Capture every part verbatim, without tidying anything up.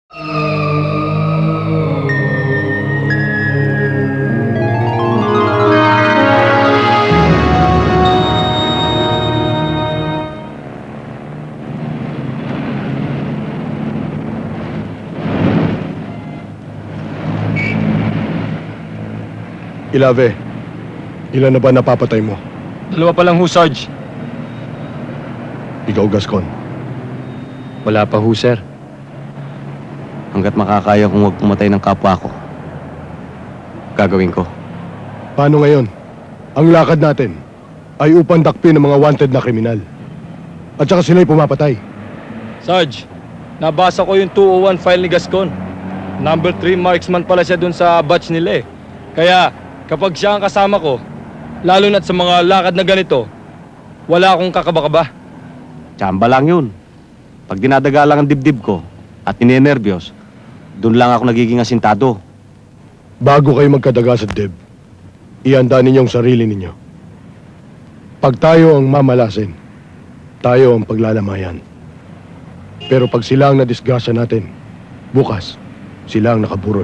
Ilave, ilan na ba napapatay mo? Dalawa pa lang ho, Sarge. Ikaw, Gascon. Wala pa ho, sir. Hanggat makakaya kong huwag pumatay ng kapwa ko, gagawin ko. Paano ngayon? Ang lakad natin ay upang dakpin ng mga wanted na kriminal. At saka sila'y pumapatay. Sarge, nabasa ko yung two oh one file ni Gascon. Number three marksman pala siya dun sa batch nila eh. Kaya, kapag siya ang kasama ko, lalo na't sa mga lakad na ganito, wala akong kakaba-kaba. Tsamba lang yun. Pag dinadaga lang ang dibdib ko at ninenervyos, doon lang ako nagiging asintado. Bago kayo magkadaga sa dib, ihanda ninyong sarili ninyo. Pag tayo ang mamalasin, tayo ang paglalamayan. Pero pag sila ang nadisgrasya natin, bukas, sila ang nakaburol.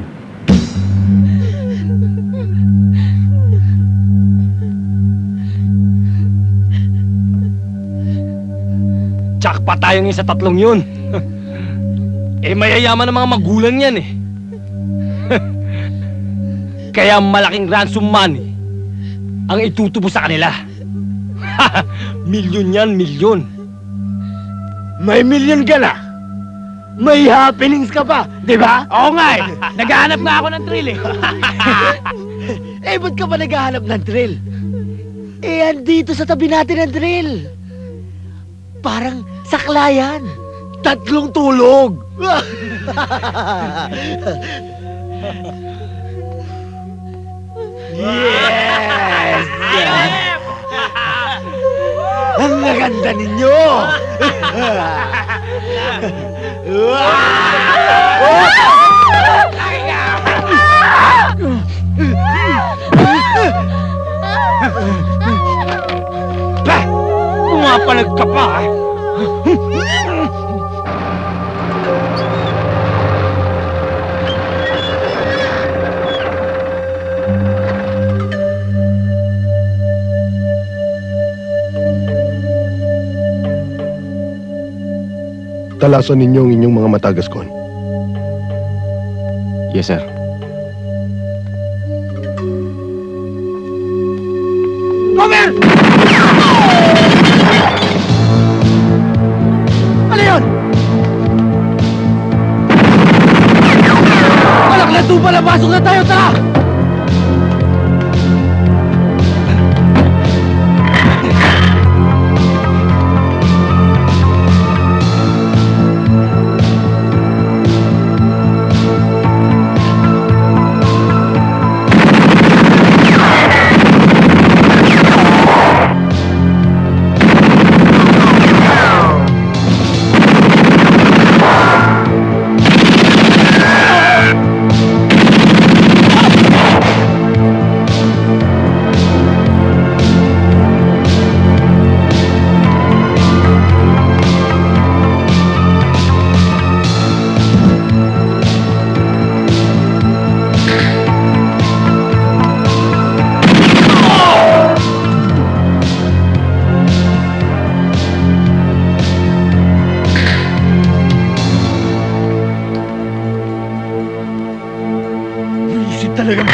Tsak pa tayong isa tatlong yun. Eh, mayayaman ng mga magulang yan eh. Kaya malaking ransom money ang itutubo sa kanila. Milyon yan, milyon. May milyon ka na. May happenings ka pa, di ba? Oo nga eh. Naghahanap nga ako ng thrill eh. Eh, ba't ka ba naghahanap ng thrill? Eh, andito sa tabi natin ang thrill. Parang saklayan. Tatlong tulog. Yes! Ang gaganda ninyo! Pumapalag ka pa eh. Talasan ninyo ang inyong mga mata, Gascon. Yes, sir. Cover! Ano yun? Malak na tuba na pasok na tayo, tara! Talaga.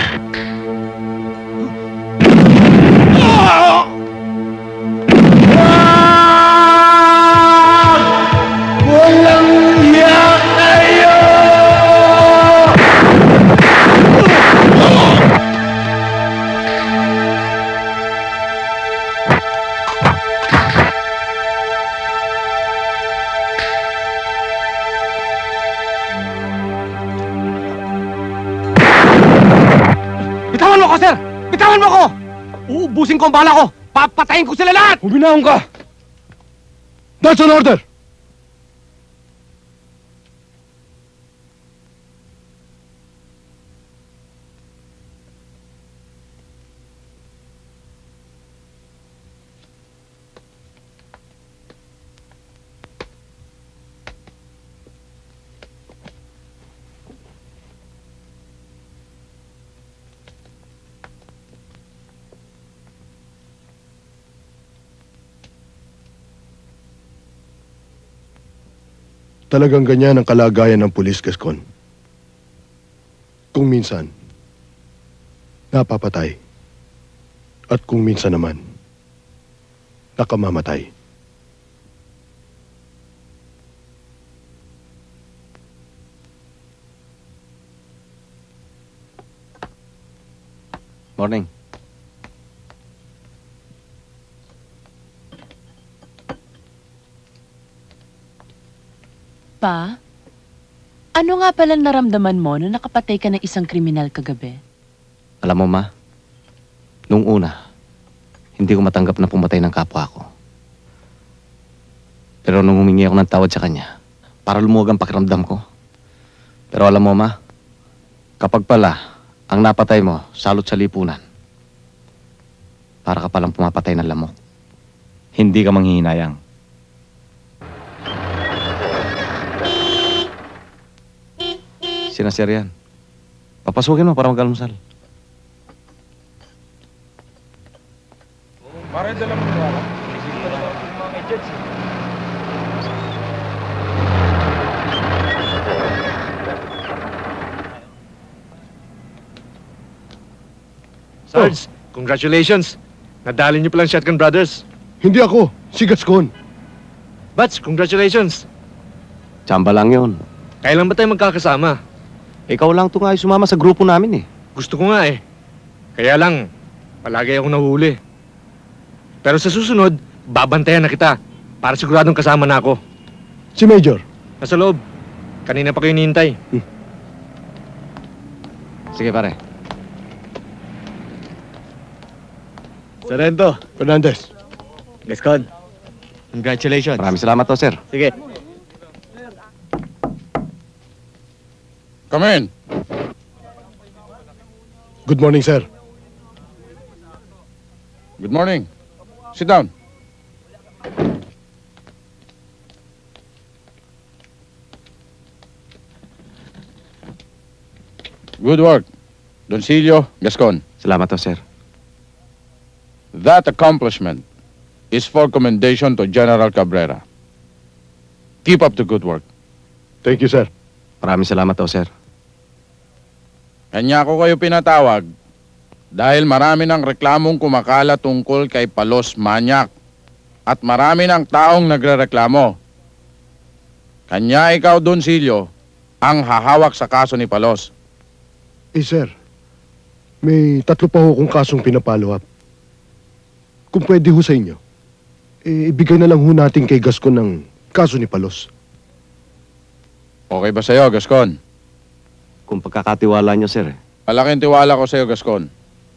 Walang iya kayo! Bitawan mo ko, sir! Bitawan mo ko! Uubusin ko ang bala ko! Papatayin ko sila lahat! Huminahon ka! That's an order! Talagang ganyan ang kalagayan ng pulis, Gascon. Kung minsan, napapatay. At kung minsan naman, nakamamatay. Morning. Pa, ano nga pala naramdaman mo nung nakapatay ka ng isang kriminal kagabi? Alam mo, Ma, nung una, hindi ko matanggap na pumatay ng kapwa ko. Pero nung humingi ako ng tawad sa kanya, para lumuwag ang pakiramdam ko. Pero alam mo, Ma, kapag pala ang napatay mo salot sa lipunan, para ka palang pumapatay ng lamok. Hindi ka manghihinayang. Sina Sir yan. Papasukin mo para mag-almusal. Para dala mo na ako. Isip ko na yung mga agents. Sarge, congratulations. Nadali niyo palang Shotgun Brothers. Hindi ako, si Gascon. Bats, congratulations. Tsamba lang yun. Kailan ba tayo magkakasama? Ikaw lang ito nga ay sumama sa grupo namin eh. Gusto ko nga eh. Kaya lang, palagi akong nahuli. Pero sa susunod, babantayan na kita para siguradong kasama na ako. Si Major. Nasa loob. Kanina pa kayo hinihintay. Sige pare. Sarento. Fernandez. Gascon. Congratulations. Maraming salamat to, sir. Sige. Come in. Good morning, sir. Good morning. Sit down. Good work, Doncillo, Gascon. Salamat to, sir. That accomplishment is for commendation to General Cabrera. Keep up the good work. Thank you, sir. Maraming salamat to, sir. Kanya ko kayo pinatawag dahil marami ng reklamong kumakala tungkol kay Palos Manyak at marami ng taong nagrereklamo. Kanya ikaw, Doncillo, ang hahawak sa kaso ni Palos. Eh, sir, may tatlo pa ho kong kasong pinapalo up. Kung pwede ho sa inyo, eh, ibigay na lang ho natin kay Gascon ng kaso ni Palos. Okay ba sa'yo, Gascon? Kung pagkakatiwala niyo, sir. eh. Malaking tiwala ko sa'yo, Gascon.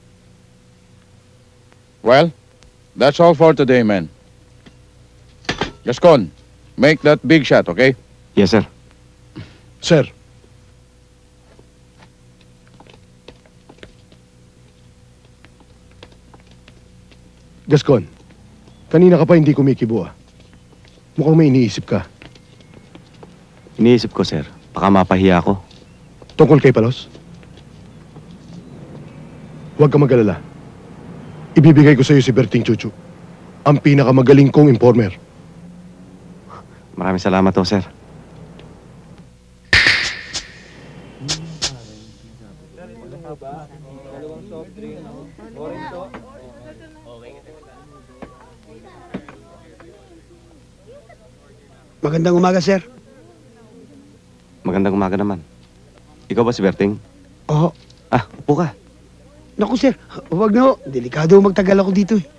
Well, that's all for today, man. Gascon, make that big shot, okay? Yes, sir. Sir. Gascon, kanina ka pa hindi kumikibo ah. Mukhang may iniisip ka. Iniisip ko, sir. Baka mapahiya ako. Tungkol kay Palos? Huwag ka mag-alala. Ibibigay ko sa iyo si Berting Chuchu, ang pinakamagaling kong informer. Maraming salamat to, sir. Magandang umaga, sir. Magandang umaga naman. Ikaw ba si Berting? Oo. Ah, upo ka. Naku, sir. Huwag na ho. Delikado ho magtagal ako dito eh.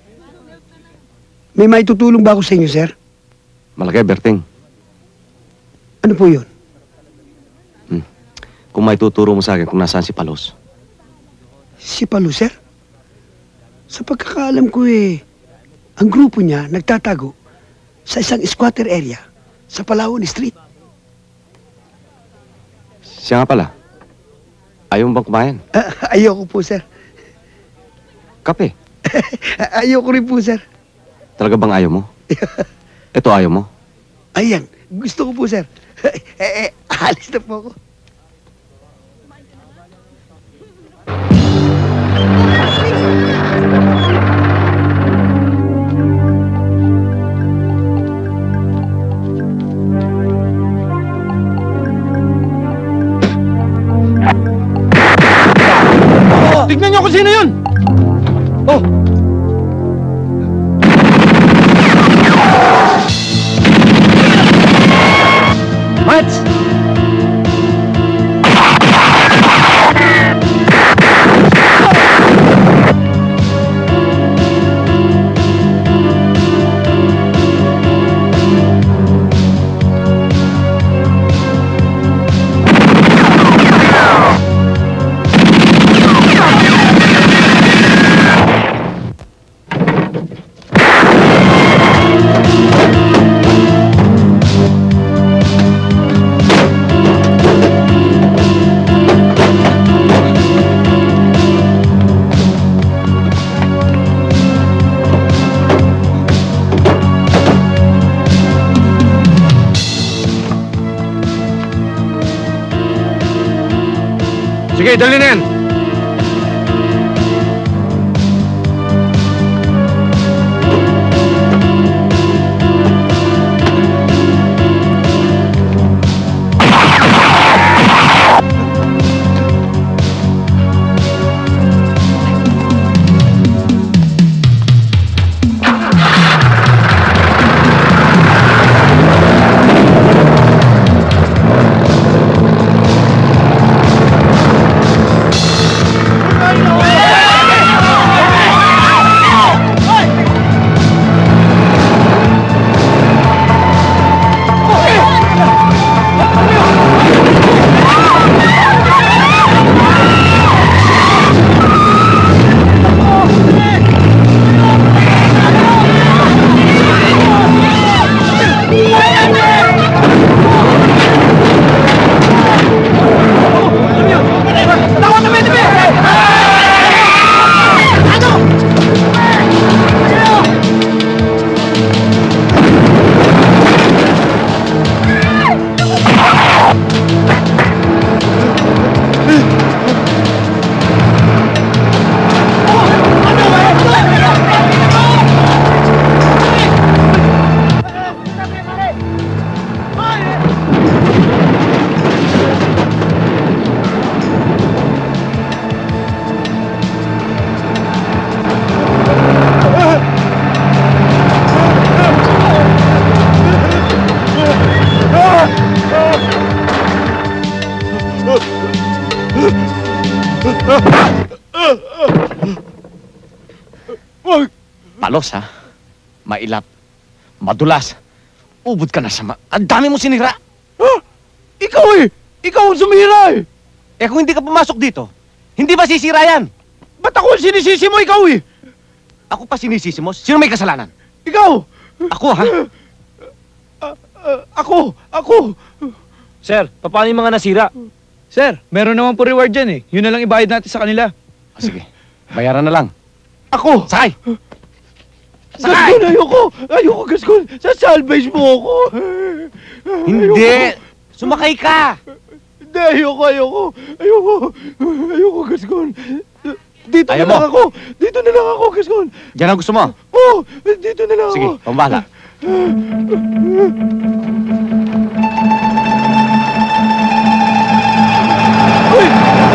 May maitutulong ba ako sa inyo, sir? Malaki, Berting. Ano po yun? Hmm. Kung may tuturo mo sa akin kung nasaan si Palos. Si Palu, sir? Sa pagkakaalam ko eh, ang grupo niya nagtatago sa isang squatter area sa Palawan Street. Siya nga pala. Ayaw mo bang kumain? Ah, ayoko po, sir. Kape. Ayoko rin po, sir. Talaga bang ayaw mo? Ito ayaw mo? Ayan, gusto ko po, sir. eh, eh, alis na po ako. Sino yun? Oh! Mats! Sige, dali na yan! Palos, ha? Mailap. Madulas. Ubod ka na sa ma... Ang dami mo sinira! Ah! Ikaw eh! Ikaw ang sumira eh! Eh kung hindi ka pumasok dito, hindi ba sisira yan? Ba't ako ang sinisisi mo? Ikaw eh! Ako pa sinisisi mo? Sino may kasalanan? Ikaw! Ako, ha? Uh, uh, ako! Ako! Sir, paano yung mga nasira? Sir, meron naman po reward dyan eh. Yun na lang ibayad natin sa kanila. Ah, sige, bayaran na lang. Ako! Sakay! Sakay! Gascon, ayoko! Ayoko, Gascon! Sasalvage mo ako! Hindi! Sumakay ka! Hindi, ayoko, ayoko! Ayoko! Ayoko, Gascon! Dito Ayaw na lang mo? ako! Dito na lang ako, Gascon! Diyan ang gusto mo? Oo! Dito na lang Sige, ako! pambahala. Uy!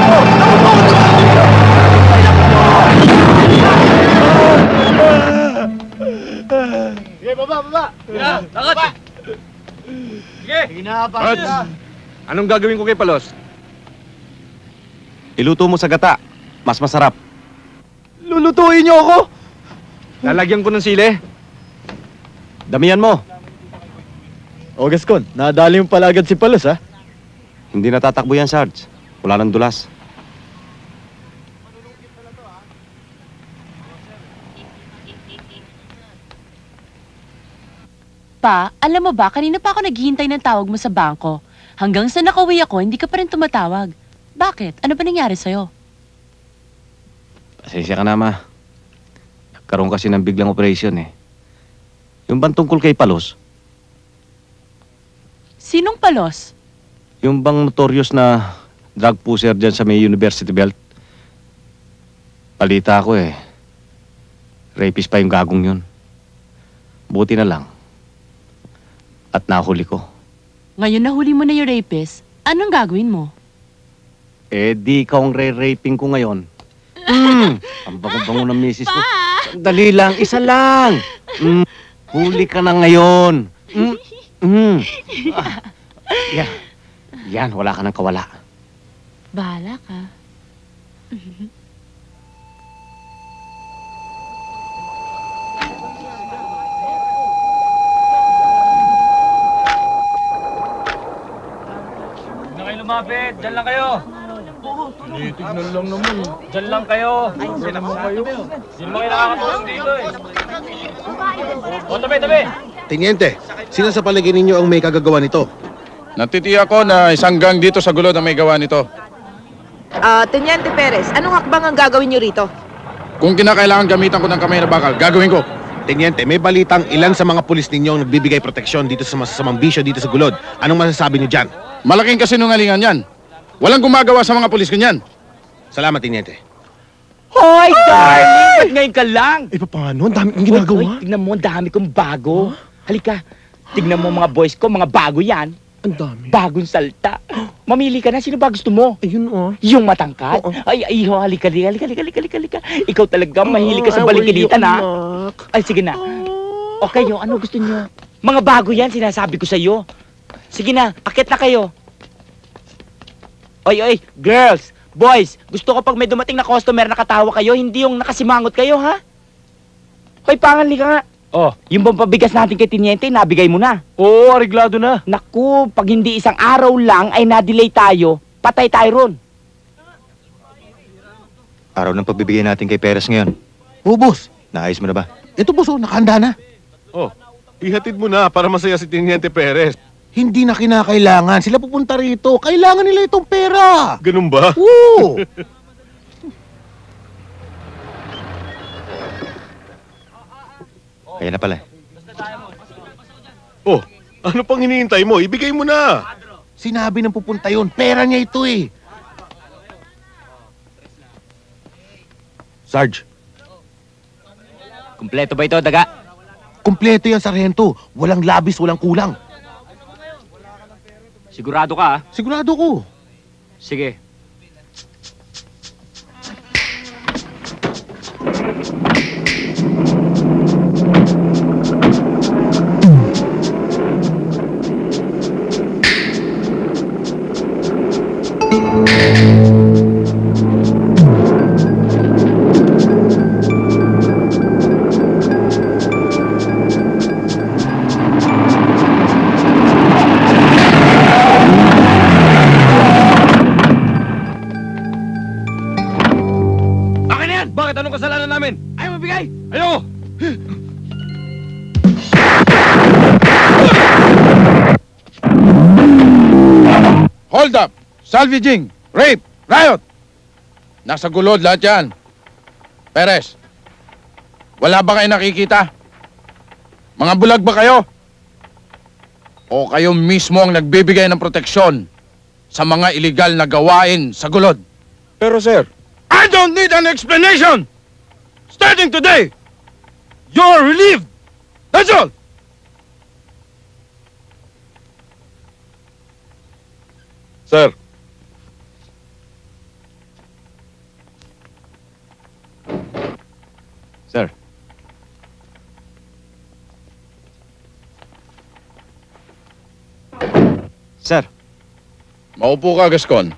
Sige, baba, baba! Sige, lakad! Sige! Sige na, Mads, anong gagawin ko kay Palos? Iluto mo sa gata. Mas masarap. Lulutuin niyo ako? Lalagyan ko ng sili. Damihan mo. O, Gascon, nadali mo pala agad si Palos, ha? Hindi natatakbo yan, Sarge. Wala nang dulas. Pa, alam mo ba, kanina pa ako naghihintay ng tawag mo sa bangko. Hanggang sa nakauwi ako, hindi ka pa rin tumatawag. Bakit? Ano ba nangyari sa'yo? Pasensya ka na, ma. Nagkaroon kasi ng biglang operasyon, eh. Yung bang tungkol kay Palos? Sinong Palos? Yung bang notorious na drug pusher dyan sa may University Belt? Balita ako, eh. Rapist pa yung gagong yun. Buti na lang. At nahuli ko. Ngayon nahuli mo na yung rapist, anong gagawin mo? Eh, di ikaw ang re-raping ko ngayon. Mm, ang bango-bango ng misis ko. Sandali lang, isa lang. Mm, huli ka na ngayon. Mm, mm. Ah, yan. Yan, wala ka ng kawala. Bahala ka. Huwag na kayo lumapit. Diyan lang kayo. Tignan lang naman. Diyan lang kayo. Diyan naman kayo. Sino mga nakakatulong dito eh? O, tabi, tabi. Teniente, sino sa palagay ninyo ang may kagagawa nito? Natitiya ko na isang gang dito sa gulod ang may gawa nito. Ah, Teniente Perez, anong hakbang ang gagawin niyo rito? Kung kinakailangan gamitan ko ng kamay na bakal, gagawin ko. Teniente, may balitang ilan sa mga pulis ninyo ang nagbibigay proteksyon dito sa masasamang bisyo dito sa gulod. Anong masasabi niyo dyan? Malaking kasinungalingan yan. Walang gumagawa sa mga pulis ganyan. Salamat, Teniente. Hoy, darling! Ba't ngayon ka lang? Eh, paano? Ang dami kong ginagawa. Hoy, tignan mo, ang dami kong bago. Halika, tignan mo mga boys ko, mga bago yan. Ang dami. Bagong salta. Mamili ka na, sino ba gusto mo? Ayun, oh. Yung matangkad? Oo. Ay, ay, ho, halika, halika, halika, halika, halika, halika. Ikaw talaga, mahilig ka sa balikiditan, ha? Ay, sige na. O kayo, ano gusto nyo? Mga bago yan, sinasabi ko sa iyo. Sige na, akit na kayo. Oy, oy, girls, boys, gusto ko pag may dumating na customer nakatawa kayo, hindi yung nakasimangot kayo, ha? Hoy, pangali ka nga. Oh, Yung bang pabigas natin kay Teniente, nabigay mo na. oo, areglado na. Naku, pag hindi isang araw lang ay na-delay tayo, patay tayo ron. Araw ng pagbibigay natin kay Perez ngayon. Oh, boss. Naayos mo na ba? Ito, boss, oh, nakahanda na. Oh, ihatid mo na para masaya si Teniente Perez. Hindi na kinakailangan. Sila pupunta rito. Kailangan nila itong pera. Ganun ba? Oo. Kaya na pala. Oh, ano pang hinihintay mo? Ibigay mo na. Sinabi ng pupunta yun. Pera niya ito eh. Sarge, Kumpleto ba ito, daga? kumpleto yan, Sargento. Walang labis, walang kulang. Sigurado ka, ha? Sigurado ko. Sige. Bakit? Anong kasalanan namin? Ayaw mabigay! Ayaw! Hold up! Salvaging! Rape! Riot! Nasa gulod lahat yan. Perez, wala ba kayo nakikita? Mga bulag ba kayo? O kayo mismo ang nagbibigay ng proteksyon sa mga iligal na gawain sa gulod? Pero sir, I don't need an explanation! Starting today, you're relieved! That's all! sir, Sir. Sir. Maupo ka, Gascon.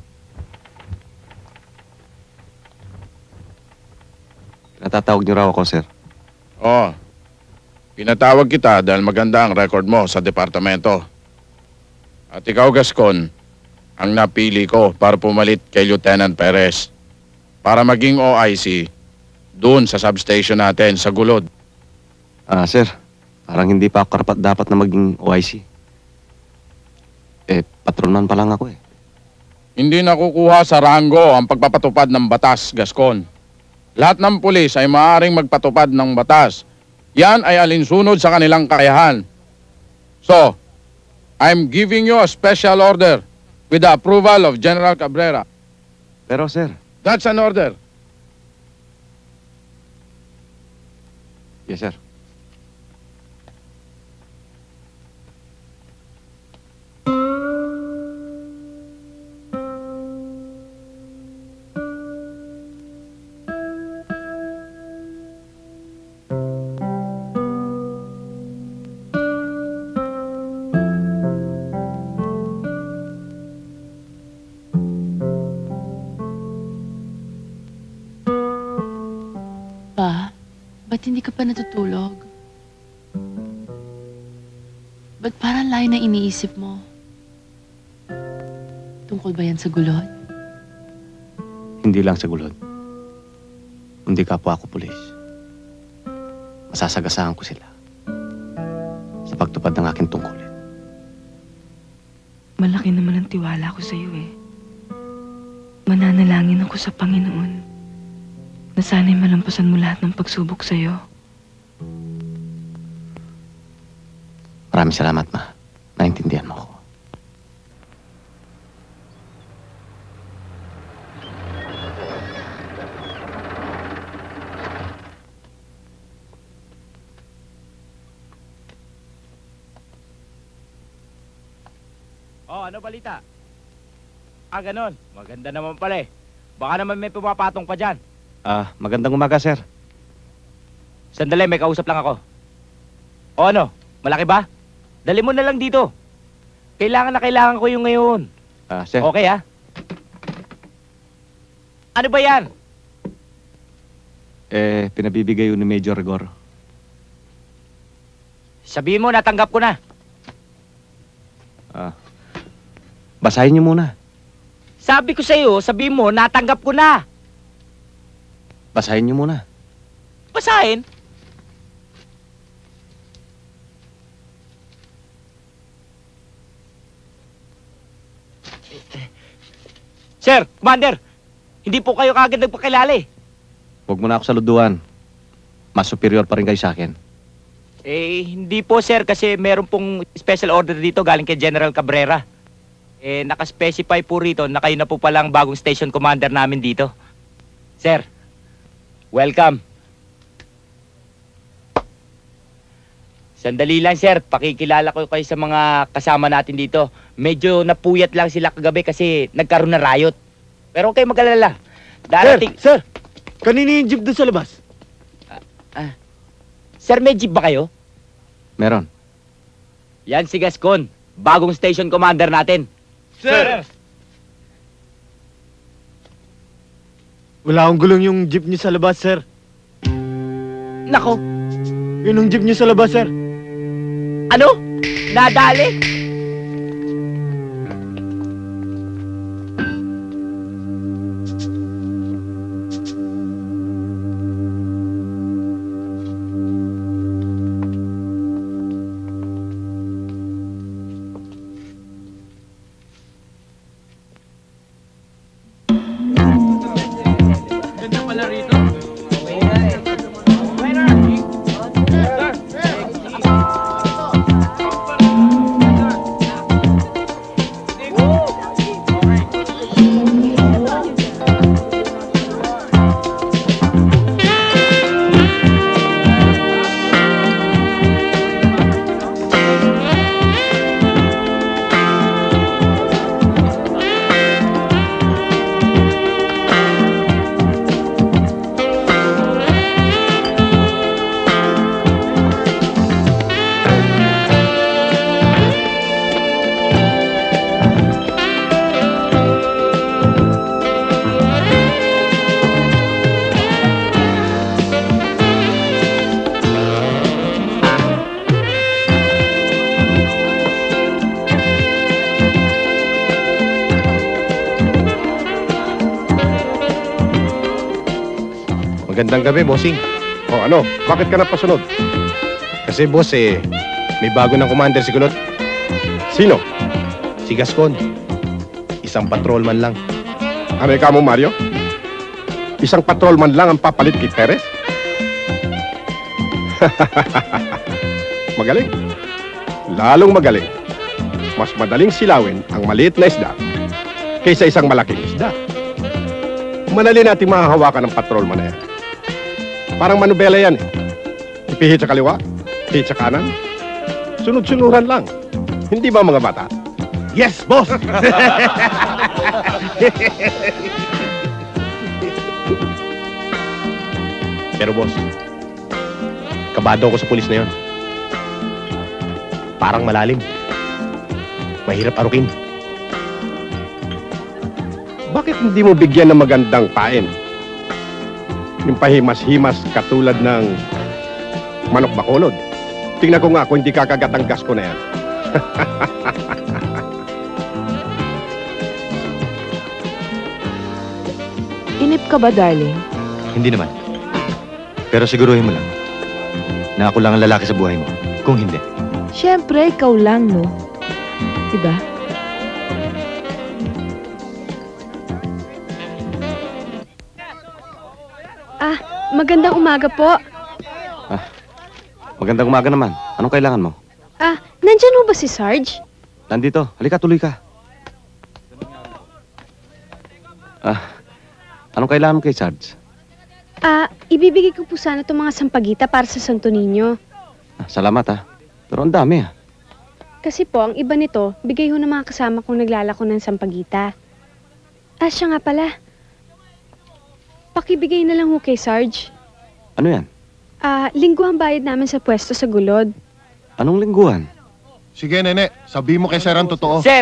Natatawag niyo raw ako, sir. Oo. Pinatawag kita dahil maganda ang record mo sa departamento. At ikaw, Gascon, ang napili ko para pumalit kay Lieutenant Perez para maging O I C doon sa substation natin sa Gulod. Ah, sir. Parang hindi pa ako karapat dapat na maging O I C. Eh, patronman pa lang ako eh. Hindi nakukuha sa ranggo ang pagpapatupad ng batas, Gascon. Lahat ng pulis ay maaaring magpatupad ng batas. Yan ay alinsunod sa kanilang kakayahan. So, I'm giving you a special order with the approval of General Cabrera. Pero, sir. That's an order. Yes, sir. Ba't hindi ka pa natutulog? Ba't parang layo na iniisip mo? Tungkol ba yan sa gulod? Hindi lang sa gulod. Hindi kapwa ako pulis. Masasagasaan ko sila sa pagtupad ng aking tungkulin. Malaki naman ang tiwala ko sa iyo eh. Mananalangin ako sa Panginoon na sana'y malampasan mo lahat ng pagsubok sa iyo. Maraming salamat, Ma. Naintindihan mo ako. Oh, ano balita? Ah, ganon. Maganda naman pala eh. Baka naman may pumapatong pa dyan. Ah, magandang umaga, sir. Sandali, may kausap lang ako. O ano, malaki ba? Dali mo na lang dito. Kailangan na kailangan ko yung ngayon. Ah, sir. Okay, ha? Ano ba yan? Eh, pinabibigay yun ni Major Rigor. Sabihin mo, natanggap ko na. Ah, basahin niyo muna. Sabi ko sa'yo, sabihin mo, natanggap ko na. Basahin niyo muna. Basahin? Sir, Commander, hindi po kayo kagad nagpakilala eh. Huwag mo na ako saluduan. Mas superior pa rin kayo sa akin. Eh, hindi po sir, kasi meron pong special order dito galing kay General Cabrera. Eh, nakaspecify po rito na kayo na po palang bagong station commander namin dito. Sir, welcome. Sandali lang sir, pakikilala ko kayo sa mga kasama natin dito. Medyo napuyat lang sila kagabi kasi nagkaroon na riot. Pero okay, mag-alala. Darating... Sir, sir, kanina yung jeep doon sa labas? Ah, ah. Sir, may jeep ba kayo? Meron. Yan si Gascon, bagong station commander natin. Sir! Wala akong gulong yung jeep niyo sa labas, sir. Nako! Yun yung jeep niyo sa labas, sir. Ano? Nadali? Magandang gabi, bossing. O ano, bakit ka napasunod? Kasi boss eh, may bago ng commander si Kulot. Sino? Si Gascon. Isang patrolman lang. Ano ka mo, Mario? Isang patrolman lang ang papalit kay Perez? Magaling. Lalong magaling. Mas madaling silawin ang maliit na isda kaysa isang malaking isda. Madali natin mahahawakan ng patrolman na yan. Parang manubela yan eh. Ipihit sa kaliwa, ipihit sa kanan. Sunod-sunuran lang. Hindi ba mga bata? Yes, boss! Pero boss, kabado ako sa pulis na yon. Parang malalim. Mahirap arukin. Bakit hindi mo bigyan ng magandang pain? Yung pahimas-himas katulad ng Manok Bacolod. Tingnan ko nga kung hindi kakagat ang gas ko na yan. Inip ka ba, darling? Hindi naman. Pero siguruhin mo lang na ako lang ang lalaki sa buhay mo. Kung hindi. Siyempre, ikaw lang, no? Diba? Ah, magandang umaga po. Magandang umaga naman. Anong kailangan mo? Ah, nandyan ho ba si Sarge? Nandito. Halika, tuloy ka. Ah, anong kailangan mo kay Sarge? Ah, ibibigay ko po sana itong mga sampagita para sa Santo Niño. Ah, salamat ah. Pero ang dami ah. Kasi po, ang iba nito, bigay ho ng mga kasama kong naglalako ng sampagita. Ah, siya nga pala. Pakibigay na lang ho kay Sarge. Ano yan? Ah, lingguhan bayad namin sa pwesto sa Gulod. Anong lingguhan? Sige, nene. Sabihin mo kay Sir ang totoo. Sir!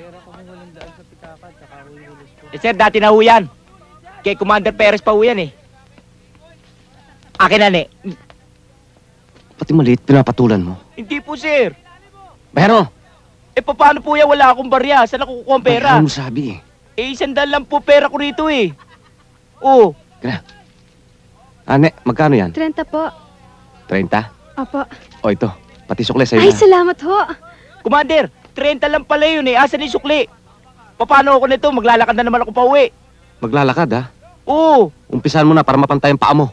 Eh, sir, dati na ho yan. Kay Commander Perez pa ho yan eh. Akin na, ne. Pati maliit, pinapatulan mo. Hindi po, sir. Pero! Eh, paano po yan? Wala akong barya. Saan ako kukuha ang pera? Ano mo sabi eh? Eh, isandal lang po pera ko rito eh. Oo. Kaya. Ane, magkano yan? Trenta po. Treinta? Opo. O ito, pati sukle sa'yo Ay, na. salamat ho. Commander, trenta lang pala yun eh. Asan yung sukli? Paano ako nito? Maglalakad na naman ako pa uwi. Maglalakad ha? Oo. Umpisan mo na para mapantay ang paa mo.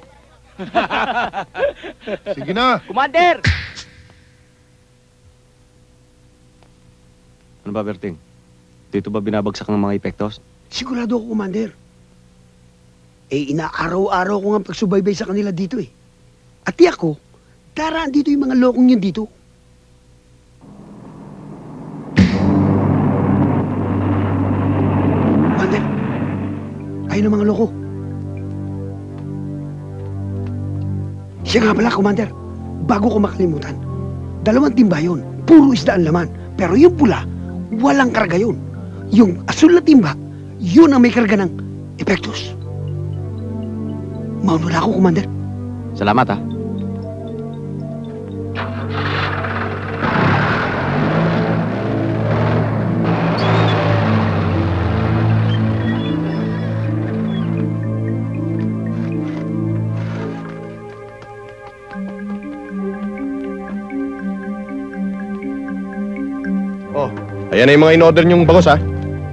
Sige na. Commander! Ano ba, Berting? Dito ba binabagsak ng mga epektos? Sigurado ako, Commander. Eh, inaaraw-araw ko nga pagsubaybay sa kanila dito eh. At tiyak ko, daraan dito yung mga lokong yun dito. Commander, ayun ang mga loko. Siya nga pala, Commander, bago ko makalimutan, dalawang timba yun, puro isda ang laman. Pero yung pula, walang karga yun. Yung asul na timba, yun ang may karga ng epektos. Mauna ako, Commander. Salamat ha. Oh, ayan na yung mga in-order niyong bangos ha.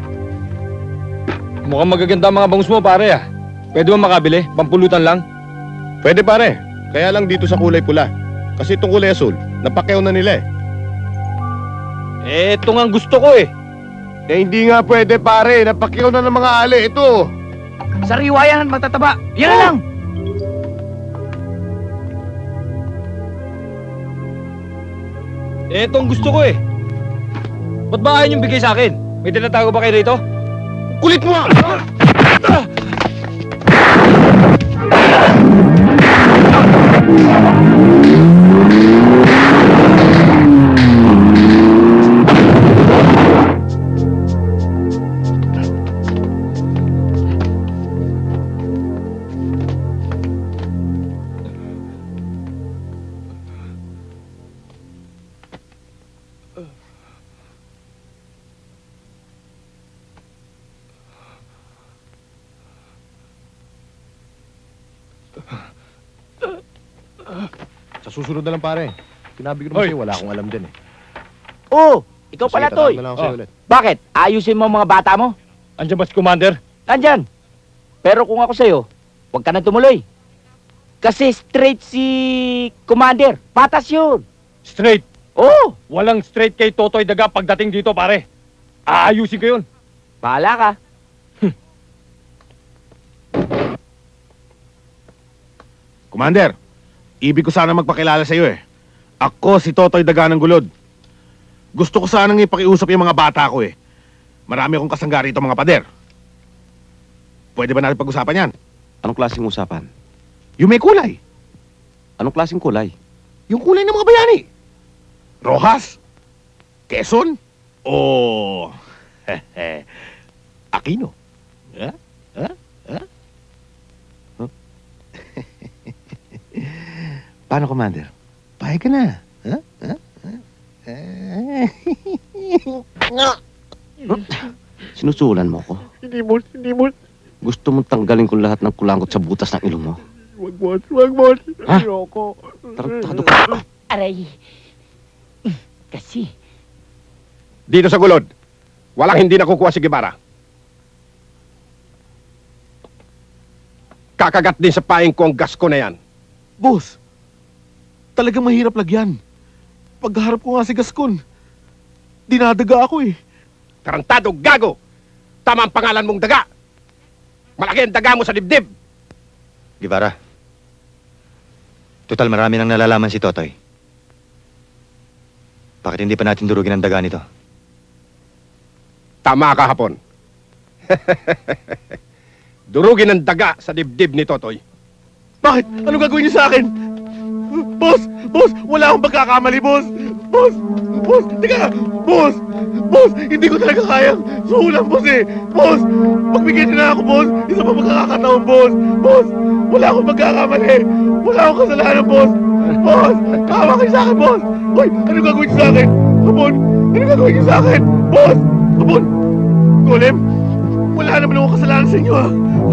Mukhang magaganda ang mga bangus mo, pare ah. Pwede ba makabili? Pampulutan lang? Pwede pare, kaya lang dito sa kulay pula. Kasi itong kulay asul, napakyaw na nila eh. Eh, ito nga ang gusto ko eh. Eh, hindi nga pwede pare, napakyaw na ng mga ali. Ito. Sariwa yan, matataba. Yan na lang. Eh, ito ang gusto ko eh. Ba't ba ayaw niyong bigay sa akin? May tinatago ba kayo rito? Kulit mo! Sa susunod na lang pare. Sinabi ko naman sa'yo, wala akong alam din eh. Oo, ikaw Sige, pala, tatawag Toy. na lang ako sa'yo ulit. Bakit? Ayusin mo ang mga bata mo? Andiyan ba si Commander? Nandyan. Pero kung ako sa'yo, huwag ka na tumuloy. Kasi straight si Commander. Patas yun. Straight? Oo. Walang straight kay Totoy Daga pagdating dito, pare. Aayusin ko yun. Bahala ka. Commander, ibig ko sana magpakilala sa iyo eh. Ako si Totoy Daga ng Gulod. Gusto ko sanang ipakiusap yung mga bata ko eh. Marami akong kasangga rito mga pader. Pwede ba natin pag-usapan yan? Anong klaseng usapan? Yung may kulay. Anong klaseng kulay? Yung kulay ng mga bayani. Rojas? Quezon? O... Aquino? Ha? Ha? Ha? Paano, Commander? Bahay ka na. Ha? Ha? Sinusulan mo ko? Hindi, boss. Hindi, boss. Gusto mong tanggalin ko lahat ng kulangot sa butas ng ilong mo? Wag, boss. Wag, boss. Ha? Ayoko. Tarantado ka. Aray. Kasi. Dito sa gulod, walang hindi nakukuha si Guevara. Kakagat din sa paing ko ang gas ko na yan. Boss, talagang mahirap lagyan. Pagharap ko nga si Gascon, dinadaga ako eh. Tarantado, gago! Tama ang pangalan mong daga! Malaki ang daga mo sa dibdib! Guevara, total marami nang nalalaman si Totoy. Bakit hindi pa natin durugin ang daga nito? Tama ka, Hapon. Durugin ang daga sa dibdib ni Totoy. Bakit? Anong gagawin niyo sa akin? Boss! Boss! Wala akong pagkakamali, boss! Boss! Boss! Teka! Boss! Boss! Hindi ko talaga kayang suhulan, boss eh! Boss! Pagbigyan niyo na ako, boss! Isa pa magkakataon, boss! Boss! Wala akong pagkakamali! Wala akong kasalanan, boss! Boss! Kawa kayo sa akin, boss! Hoy! Anong gagawin niyo sa akin? Hapon! Anong gagawin niyo sa akin? Boss! Hapon! Golem! Wala naman akong kasalanan sa inyo, ha?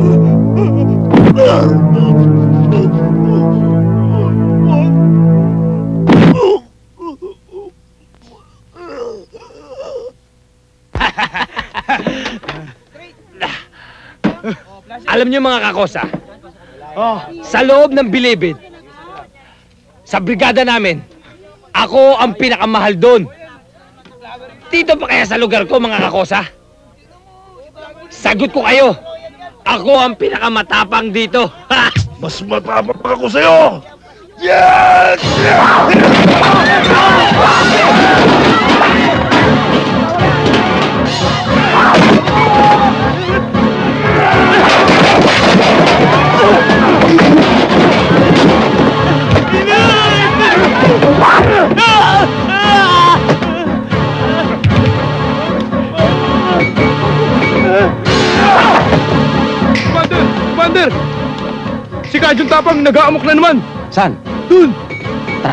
Alam niyo mga kakosa, sa loob ng Bilibid, sa brigada namin, ako ang pinakamahal doon. Dito pa kaya sa lugar ko, mga kakosa? Sagot ko kayo, ako ang pinakamatapang dito. Mas matapang ako sa'yo! Yes! Commander! Commander! Si Kajun Tapang nag-aamok na naman! Saan? Dun! Tara!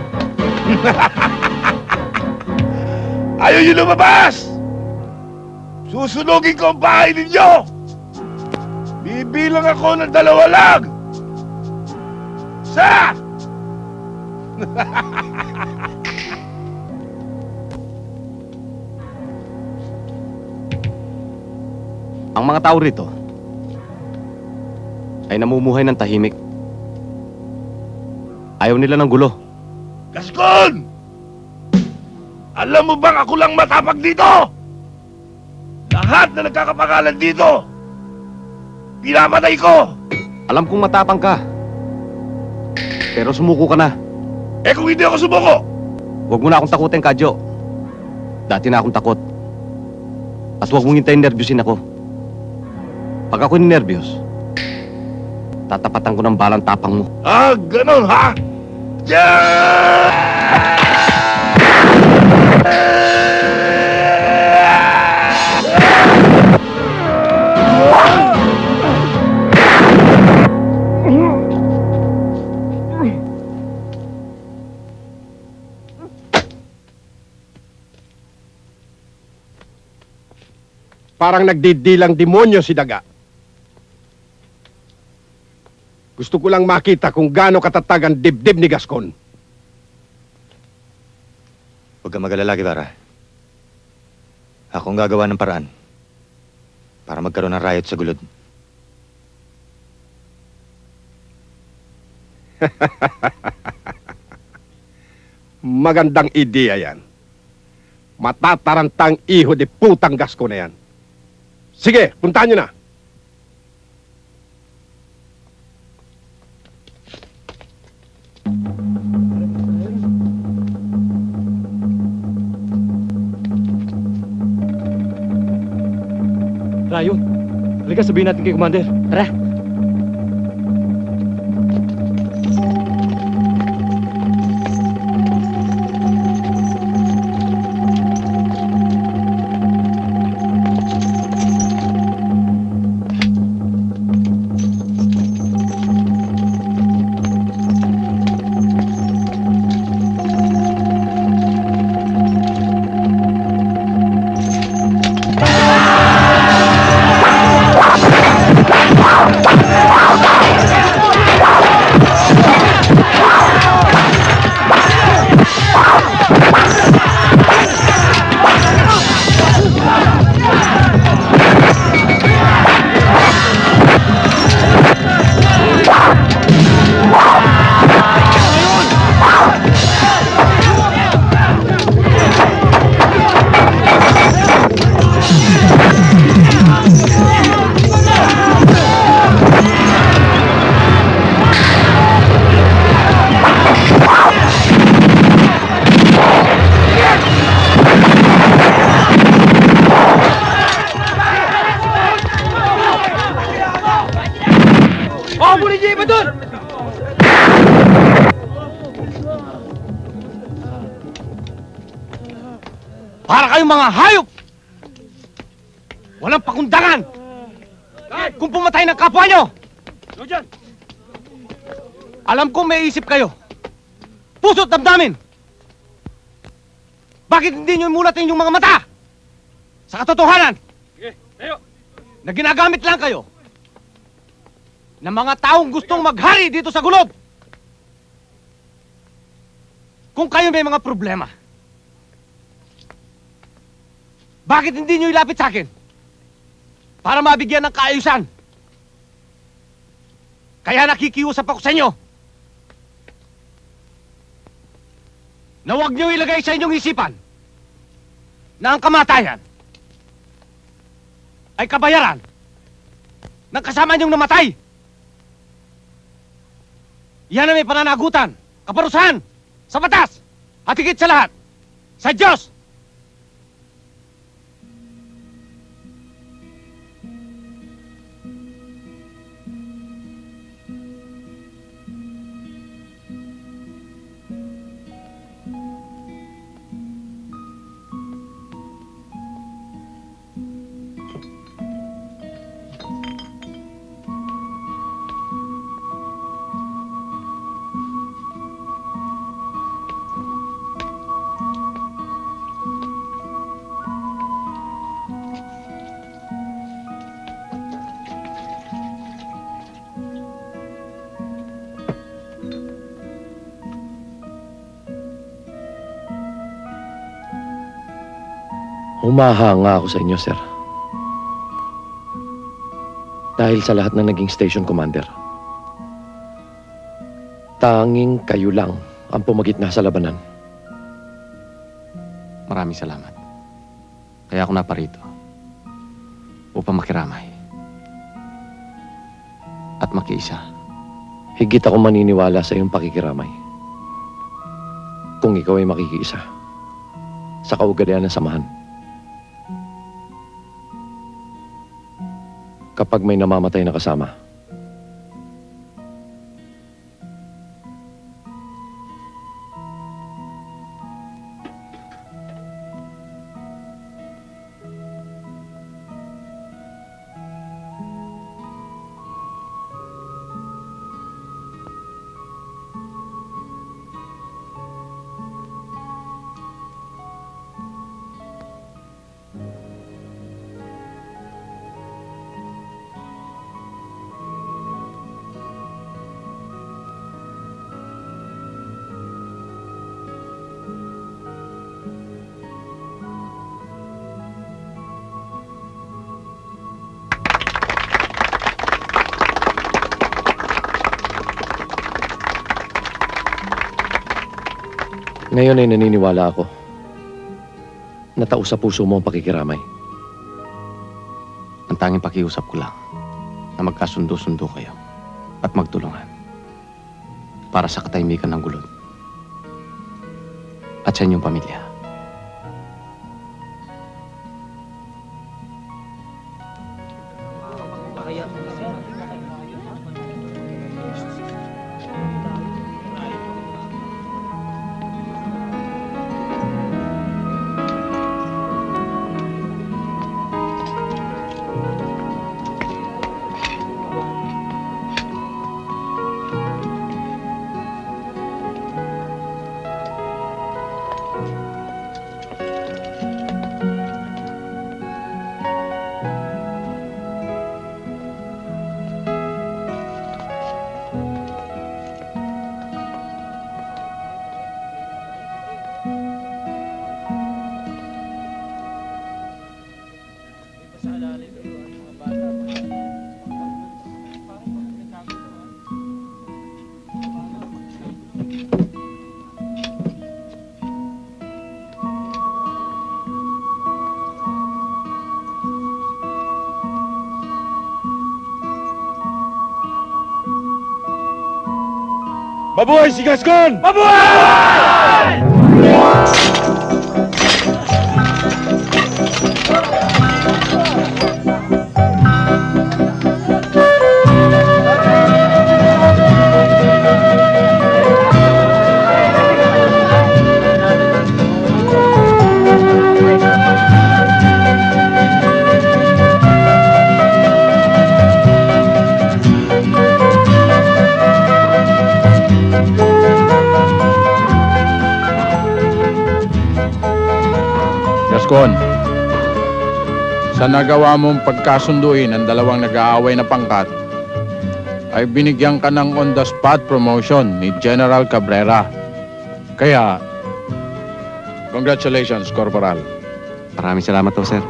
Ayaw nyo lumabas! Susunogin ko ang bahay ninyo! Bibilang ako ng dalawa lang! Sa! Ang mga tao rito ay namumuhay ng tahimik. Ayaw nila ng gulo. Gascon! Alam mo bang ako lang matapag dito? Lahat na nagkakapangalan dito, pinamatay ko! Alam kong matapang ka. Pero sumuko ka na. Eh kung hindi ako sumuko? Huwag mo na akong takutin, Kadyo. Dati na akong takot. At huwag mong hintayin nervyusin ako. Pag ako ninervyos, tatapatan ko ng balang tapang mo. Ah, ganon ha? Yeah! Parang nagdidilang demonyo si Daga. Gusto ko lang makita kung gaano katatag ang dibdib ni Gascon. Huwag kang mag-alala, Guevara. Ako ang gagawa ng paraan para magkaroon ng riot sa gulod. Magandang ideya yan. Matatarantang iho de putang Gascon na yan. Sige, puntahan nyo na. Rayo, halika sabihin natin kay Commander. Tara. doon! Para kayong mga hayop! Walang pakundangan! Kung pumatay ng kapwa nyo! Alam kong may isip kayo. Puso't damdamin! Bakit hindi nyo imulat inyong mga mata? Sa katotohanan! Na ginagamit lang kayo ng mga taong gustong maghari dito sa gulob. Kung kayo may mga problema, bakit hindi nyo ilapit sa akin? Para mabigyan ng kaayusan. Kaya nakikiusap ako sa inyo na huwag nyo ilagay sa inyong isipan na ang kamatayan ay kabayaran ng kasama niyong namatay. Yan ang may pananagutan, kaparusahan, sa batas, at higit sa lahat, sa Diyos! Humahanga ako sa inyo, sir. Dahil sa lahat ng naging station commander. Tanging kayo lang ang pumagitna sa labanan. Maraming salamat. Kaya ako naparito upang makiramay at makiisa. Higit ako maniniwala sa iyong pakikiramay kung ikaw ay makikiisa sa kaugalian ng samahan. Kapag may namamatay na kasama, ngayon ay naniniwala ako na tao sa puso mo ang pakikiramay. Ang tanging pakiusap ko lang na magkasundo-sundo kayo at magtulungan para sa katahimikan ng gulod at sa inyong pamilya. Mabuhay si Gascon! Mabuhay! Gascon, sa nagawa mong pagkasunduin ang dalawang nag-aaway na pangkat, ay binigyan ka ng on-the-spot promotion ni General Cabrera. Kaya, congratulations, Corporal. Maraming salamat po, sir.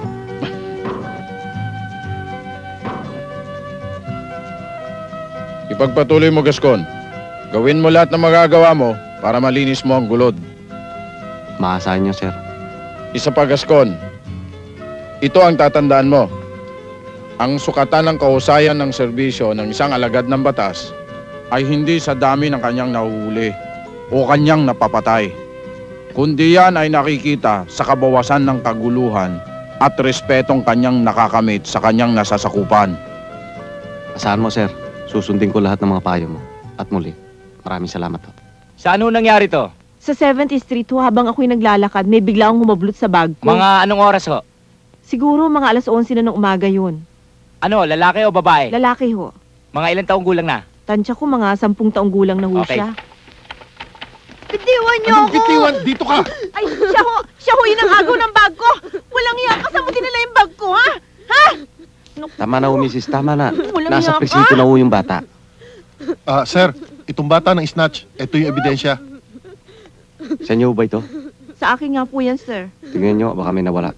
Ipagpatuloy mo, Gascon. Gawin mo lahat ng magagawa mo para malinis mo ang gulod. Maasahan niyo, sir. Isa pa, Gascon. Ito ang tatandaan mo. Ang sukatan ng kahusayan ng serbisyo ng isang alagad ng batas ay hindi sa dami ng kanyang nahuhuli o kanyang napapatay, kundi yan ay nakikita sa kabawasan ng kaguluhan at respetong kanyang nakakamit sa kanyang nasasakupan. Asahan mo, sir. Susundin ko lahat ng mga payo mo. At muli, maraming salamat po. Sa ano nangyari to? Sa seventh Street ho, habang ako'y naglalakad, may bigla akong humablot sa bag ko. Mga anong oras ho? Siguro mga alas onse na ng umaga yun. Ano, lalaki o babae? Lalaki ho. Mga ilang taong gulang na? Tansya ko mga sampung taong gulang na ho Okay. siya. Bitiwan niyo Anong ako! bitiwan? Dito ka! Ay, siya ho! Siya ho yung agaw ng bag ko! Walang iya ka! Saan mo dinala yung bag ko, ha? Ha? Tama na, misis. Tama na. Walang Nasa iya ka. presinto na ho yung bata. Ah, sir, itong bata ng snatch, ito yung ebidensya. Sa inyo ba ito? Sa akin nga po yan, sir. Tingnan nyo, baka may nawala.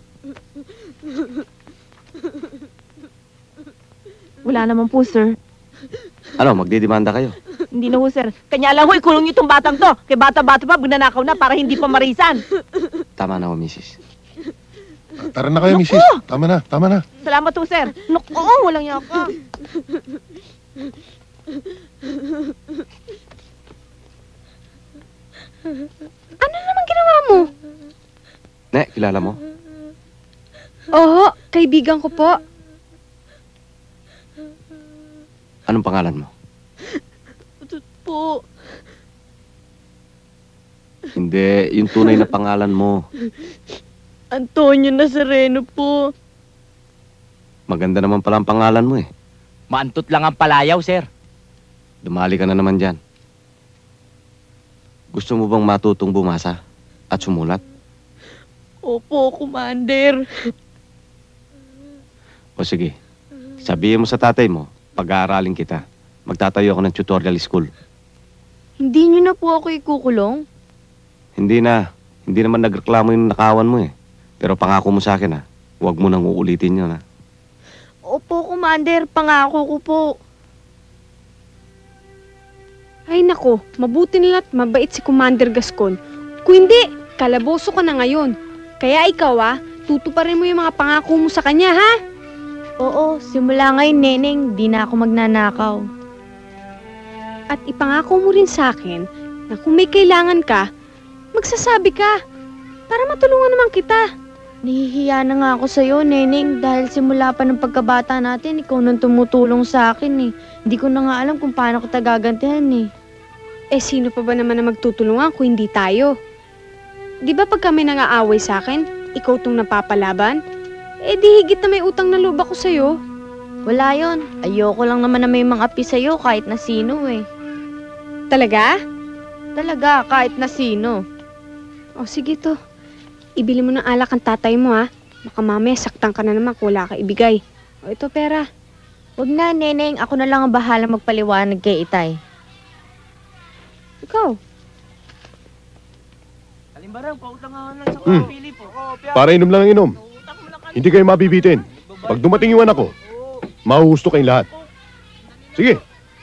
Wala naman po, sir. Ano, magdidemanda kayo? Hindi na ho, sir. Kanya lang ho, ikulong niyo itong batang to. Kay bata-bata pa, magnanakaw na para hindi pa marisan. Tama na ho, misis. Tara na kayo, misis. Tama na, tama na. Salamat ho, sir. Naku, oo, walang yaka. Ano naman ginawa mo? Ne, kilala mo? Oo, kaibigan ko po. Anong pangalan mo? Po. Hindi, yung tunay na pangalan mo. Antonio Nazareno po. Maganda naman pala ang pangalan mo eh. Maantot lang ang palayaw, sir. Dumali ka na naman dyan. Gusto mo bang matutong bumasa at sumulat? Opo, Commander. O sige, sabihin mo sa tatay mo, pag-aaralin kita. Magtatayo ako ng tutorial school. Hindi niyo na po ako ikukulong? Hindi na. Hindi naman nagreklamo yung nakawan mo eh. Pero pangako mo sa akin ha, huwag mo nang uulitin yun ha. Opo, Commander. Pangako ko po. Ay nako, mabuti na at mabait si Commander Gascon. Kung hindi, kalaboso ka na ngayon. Kaya ikaw ah, tutuparin mo yung mga pangako mo sa kanya ha? Oo, simula ngayon, Neneng, di na ako magnanakaw. At ipangako mo rin sa akin na kung may kailangan ka, magsasabi ka para matulungan naman kita. Nahihiya na nga ako sa'yo, Neneng, dahil simula pa ng pagkabata natin, ikaw nang tumutulong sa akin eh. Hindi ko na nga alam kung paano ko tagagantihan eh. Eh, sino pa ba naman na magtutulungan kung hindi tayo? Di ba pag kami nangaaway sa akin, ikaw tong napapalaban? Eh, di higit na may utang na loob ako sa'yo. Wala yon. Ayoko lang naman na may mga api sa'yo kahit na sino eh. Talaga? Talaga, kahit na sino. O, sige to. Ibili mo ng alak ang tatay mo ha. Baka mamaya saktan ka na naman kung wala ka ibigay. O, ito pera. Huwag na, Neneng. Ako na lang ang bahala magpaliwanag kay Itay. Ikaw. Kalimbarang, pautangahan lang sa Hmm. pili po. Para inom lang ang inom. Hindi kayo mabibitin. Pag dumating yung anak ko, mahuhusto kayong lahat. Sige.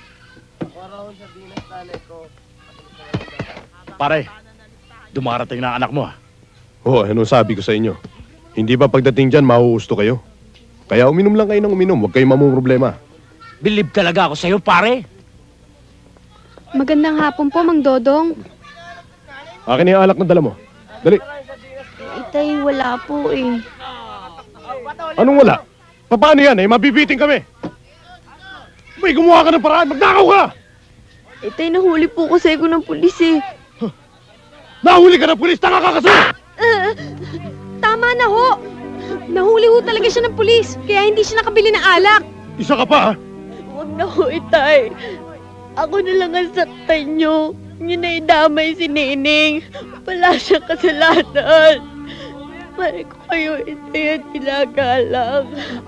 Pare, dumarating na anak mo ah. Oh, ano sabi ko sa inyo? Hindi ba pagdating dyan, mahuhusto kayo? Kaya uminom lang kayo ng uminom, huwag kayong mamumroblema. Believe talaga ako sa'yo, pare. Magandang hapon po, Mang Dodong. Akin yung alak na dala mo. Dali. Itay, wala po eh. Anong wala? Paano yan eh? Mabibiting kami. May gumawa ka ng paraan, magnakaw ka! Itay, nahuli po kasi ako ng pulis eh. Nahuli ka ng pulis, tanga ka kasi! Uh, tama na ho! Nahuli ho talaga siya ng pulis, kaya hindi siya nakabili ng alak. Isa ka pa ha? Huwag na ho, Itay. Ako na lang ang saktan nyo. Nyo na idamay si Neneng. Wala siyang kasalanan. Pare ko kayo hindi at ginagalang.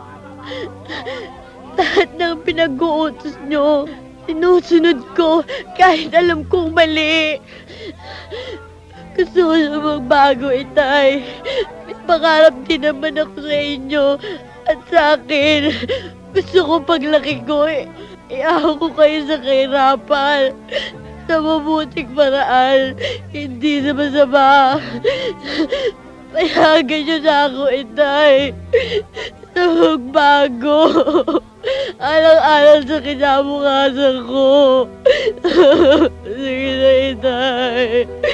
Lahat ng pinag-uutos nyo, sinusunod ko kahit alam kong mali. Gusto ko na magbago, Itay. May pangarap din naman ako sa inyo at sa akin. Gusto ko paglaki ko, eh, iaho ko kayo sa kahirapan. Sa mabuting paraan, hindi sa masama. Payagan nyo na ako, Itay. Na magbago. Alang-alang sa kinabukasan ko. Sige na, Itay.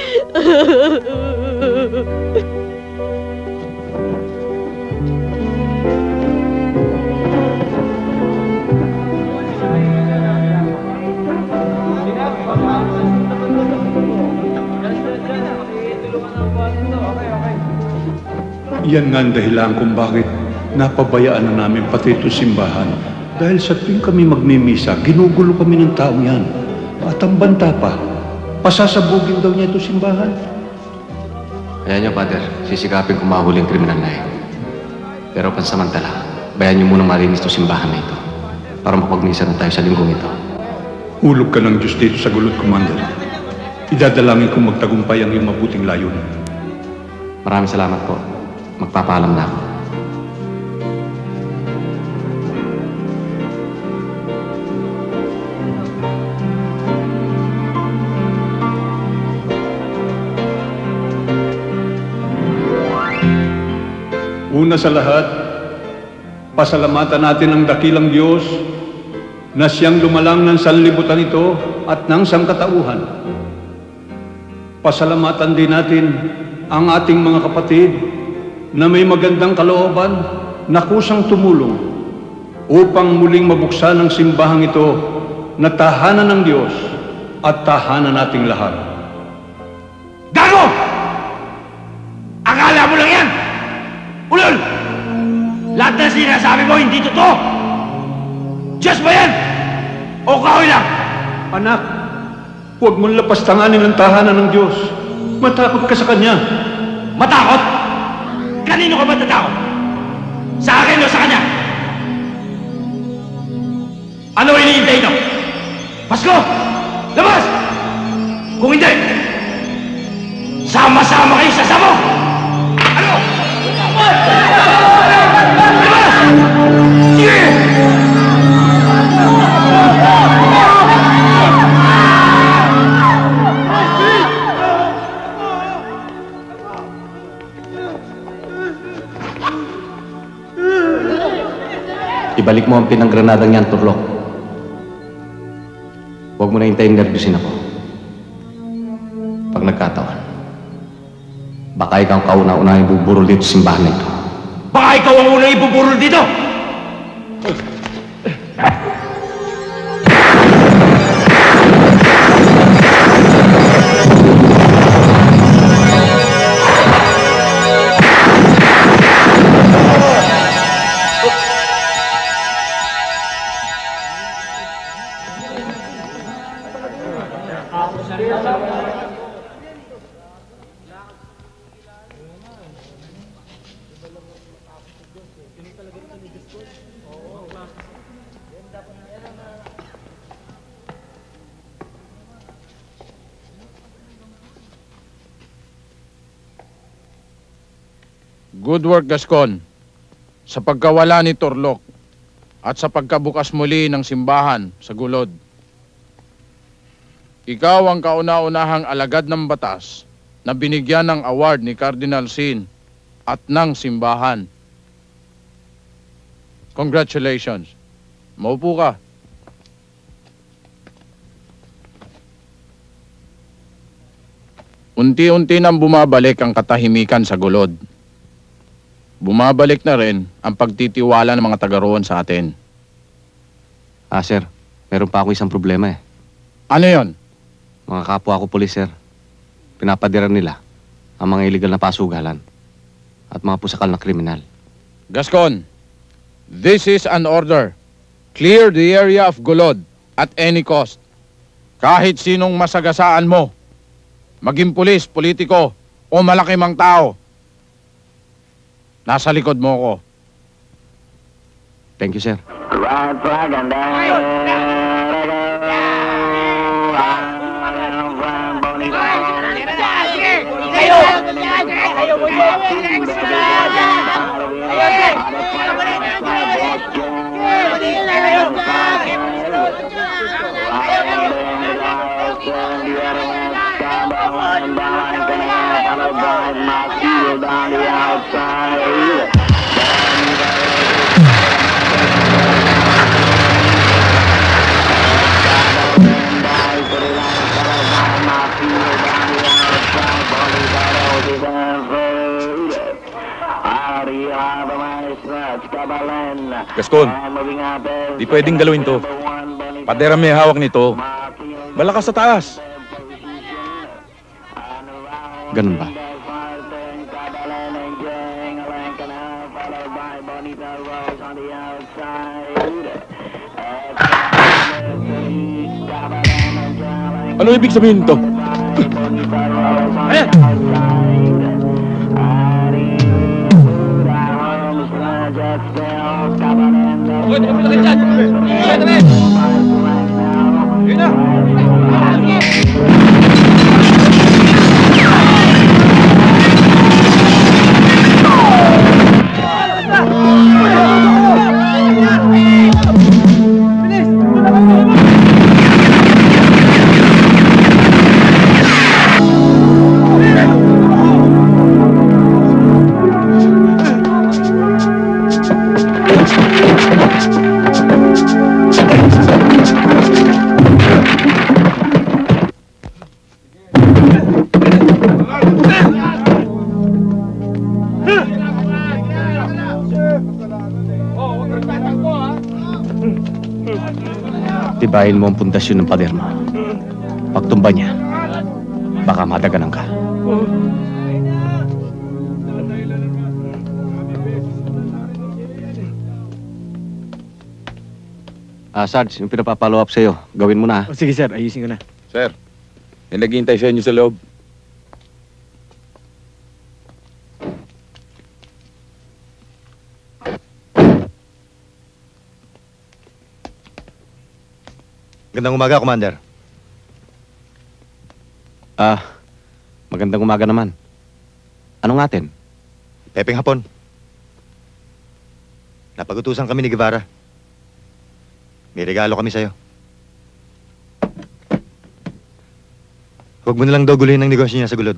Yan nga ang dahilan kung bakit napabayaan na namin pati ito simbahan. Dahil sa tuwing kami magmimisa, ginugulo kami ng taong yan. At ang banta pa, pasasabugin daw niya ito simbahan. Kaya niyo, Father, sisikapin kung mahuling kriminal na yun. Pero pansamantala, bayan niyo munang malinis ito simbahan na ito para makapagmisa na tayo sa linggong ito. Hulog ka ng Diyos dito sa gulod, Commander. Idadalangin kong magtagumpay ang iyong mabuting layunin. Maraming salamat po. Magpapaalam na ako. Una sa lahat, pasalamatan natin ang dakilang Diyos na siyang lumalang ng sanlibutan ito at ng sangkatauhan. Pasalamatan din natin ang ating mga kapatid na may magandang kalooban na kusang tumulong upang muling mabuksan ang simbahang ito na tahanan ng Diyos at tahanan nating lahat. Gago! Akala mo lang yan! Ulol! Lahat na sinasabi mo hindi totoo! Diyos ba yan? O kahoy lang? Anak, huwag mong lapastanganin ang tahanan ng Diyos. Matakot ka sa Kanya. Matakot? Kanino ka ba tatakot? Sa akin o sa Kanya? Ano hinihintay nyo? Pasko! Labas! Kung hindi, sama-sama kayo sa sabog! Ano? Labas! Sige! Ibalik mo ang pinanggranadang yan, Turlok. Huwag mo na hintayin nervyusin ako. Pag nagkataon, baka ikaw ang kauna-una yung buburol dito sa simbahan na ito. Baka ikaw ang unang ibuburol dito! Good work, Gascon. Sa pagkawala ni Turlok at sa pagkabukas muli ng simbahan sa Gulod. Ikaw ang kauna-unahang alagad ng batas na binigyan ng award ni Cardinal Sin at ng simbahan. Congratulations. Maupo ka. Unti-unti nang bumabalik ang katahimikan sa Gulod. Bumabalik na rin ang pagtitiwala ng mga taga-roon sa atin. Ah, sir. Meron pa ako isang problema eh. Ano yon? Mga kapwa ko pulis, sir. Pinapadira nila ang mga illegal na pasugalan at mga pusakal na kriminal. Gascon, this is an order. Clear the area of Gulod at any cost. Kahit sinong masagasaan mo, maging pulis, politiko, o malaki mang tao. Nasa likod mo ko. Thank you, sir. Gascon, di pwedeng galawin to. Padera may hawak nito. Malakas sa taas. Ganun ba? Ano ibig sabihin nito? Ayan! Okay, tumapit ka dyan! Ayan, ayan! Ayan na! Tibayin mo ang pundasyon ng pader mo. Pagtumba niya, baka madaganan ka. Ah, Sarge, yung pinapapalo up sa'yo, gawin mo na. Oh, sige sir, ayusin ko na. Sir, may naghihintay sa inyo sa loob. Magandang umaga, Commander. Ah, magandang umaga naman. Anong atin? Pepeng hapon. Napagutusan kami ni Guevara. May regalo kami sa'yo. Huwag mo nalang daw guluhin ang negosyo niya sa gulod.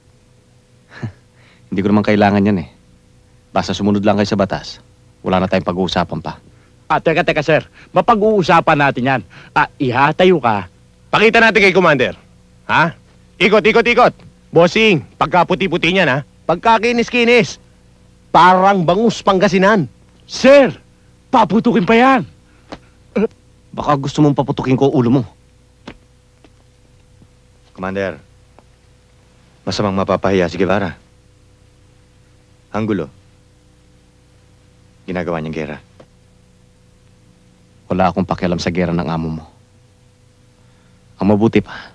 Hindi ko naman kailangan yan eh. Basta sumunod lang kayo sa batas. Wala na tayong pag-uusapan pa. Ah, teka, teka, sir. Mapag-uusapan natin yan. Ah, iha, tayo ka. Pakita natin kay Commander. Ha? Ikot, ikot, ikot. Bossing, pagkaputi-puti niyan, ha? Pagkakinis-kinis. Parang bangus Pangasinan. Sir, paputukin pa yan. Baka gusto mong paputukin ko ulo mo. Commander, masamang mapapahiya si Guevara. Ang gulo. Ginagawa niyang gera. Wala akong pakialam sa gera ng amo mo. Ang mabuti pa,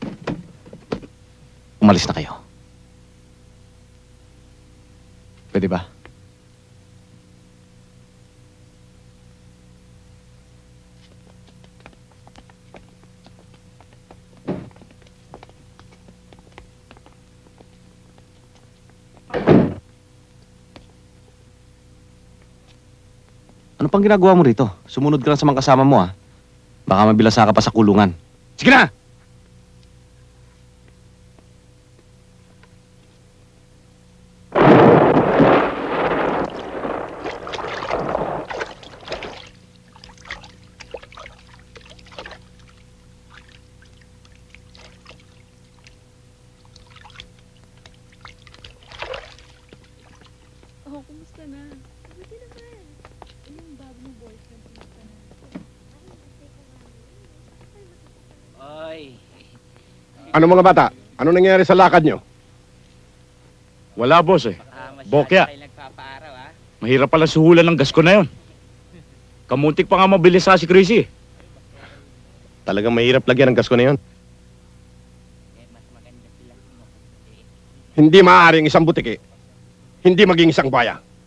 umalis na kayo. Pwede ba? Ano pang ginagawa mo rito? Sumunod ka lang sa mga kasama mo, ah. Baka mabilasa ka pa sa kulungan. Sige na! Oh, kumusta na? Mabuti naman. Yung bago mong boyfriend, kumusta na? Oy. Ano mga bata? Ano nangyari sa lakad nyo? Wala, boss eh. Bokya. Nagpaparaw, ah. Mahirap pala suhulan ng Gascon na yun. Kamuntik pa nga mabilis sa si Chrissy. Talagang mahirap lagyan ng gasko na yun. Hindi maaaring isang butiki. Hindi maging isang baya.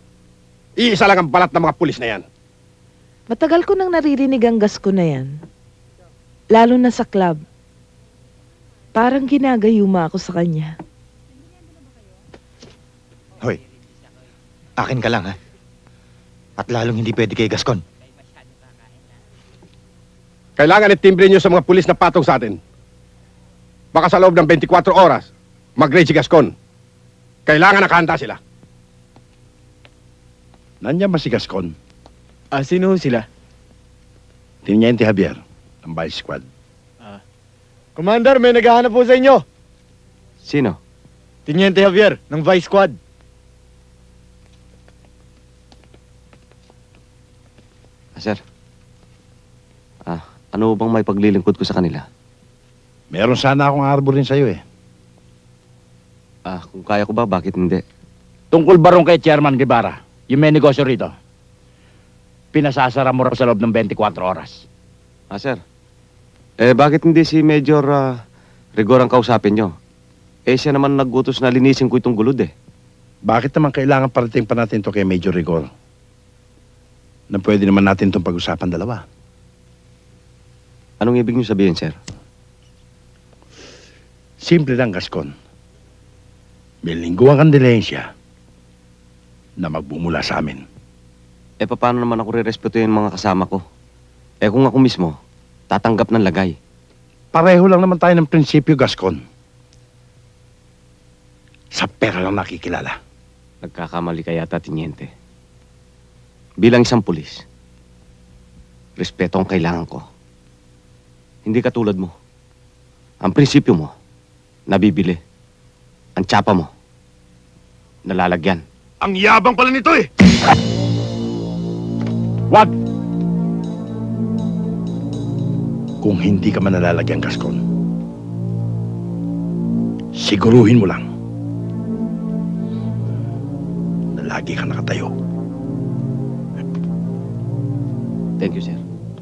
Iisa lang ang balat ng mga pulis na yan. Matagal ko nang naririnig ang Gascon na yan. Lalo na sa club. Parang ginagayuma ako sa kanya. Hoy, akin ka lang ha. At lalong hindi pwede kay Gascon. Kailangan itimbre nyo sa mga pulis na patong sa atin. Baka sa loob ng twenty-four oras, mag-raid si Gascon. Kailangan nakahanda sila. Nandiyan ba si Gascon? Ah, sino sila? Tiniente Javier, ng Vice Squad. Ah. Commander, may naghahanap po sa inyo. Sino? Tiniente Javier, ng Vice Squad. Ah, sir. Ah, ano bang may paglilingkod ko sa kanila? Meron sana akong arborin sa'yo eh. Ah, kung kaya ko ba, bakit hindi? Tungkol barong kay Chairman Guevara, yung may negosyo rito. Pinasasara mo raw sa loob ng twenty-four oras. Ah, sir. Eh, bakit hindi si Major uh, Rigor ang kausapin nyo? Eh, siya naman naggutos na linisin ko itong gulod eh. Bakit naman kailangan parating pa natin to kay Major Rigor? Na pwede naman natin itong pag-usapan dalawa. Anong ibig nyo sabihin, sir? Simple lang, Gascon. May lingguang kandilensya na magbumula sa amin. Eh, paano naman ako re-respeto yung mga kasama ko? Eh, kung ako mismo, tatanggap ng lagay. Pareho lang naman tayo ng prinsipyo, Gascon. Sa pera lang nakikilala. Nagkakamali ka yata, Tiniente. Bilang isang pulis, respeto ang kailangan ko. Hindi katulad mo. Ang prinsipyo mo, nabibili. Ang tsapa mo, nalalagyan. Ang yabang pala nito eh! Wag! Kung hindi ka man nalalagyan, Gascon, siguruhin mo lang na lagi ka nakatayo. Thank you, sir.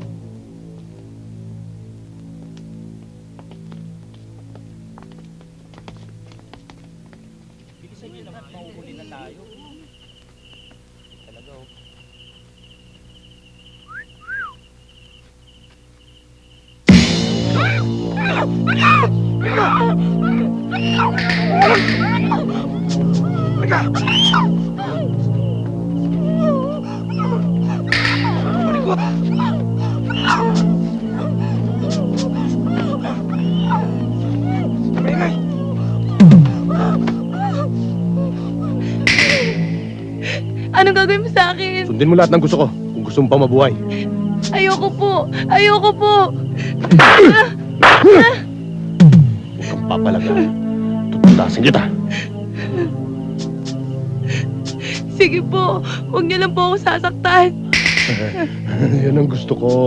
Anong gagawin mo sa akin? Sundin mo lahat ng gusto ko kung gusto mo pa mabuhay. Ayoko po! Ayoko po! Huwag kang papalaga. Tutulasin kita. Sige po, huwag niyo lang po ako sasaktan. Yan ang gusto ko.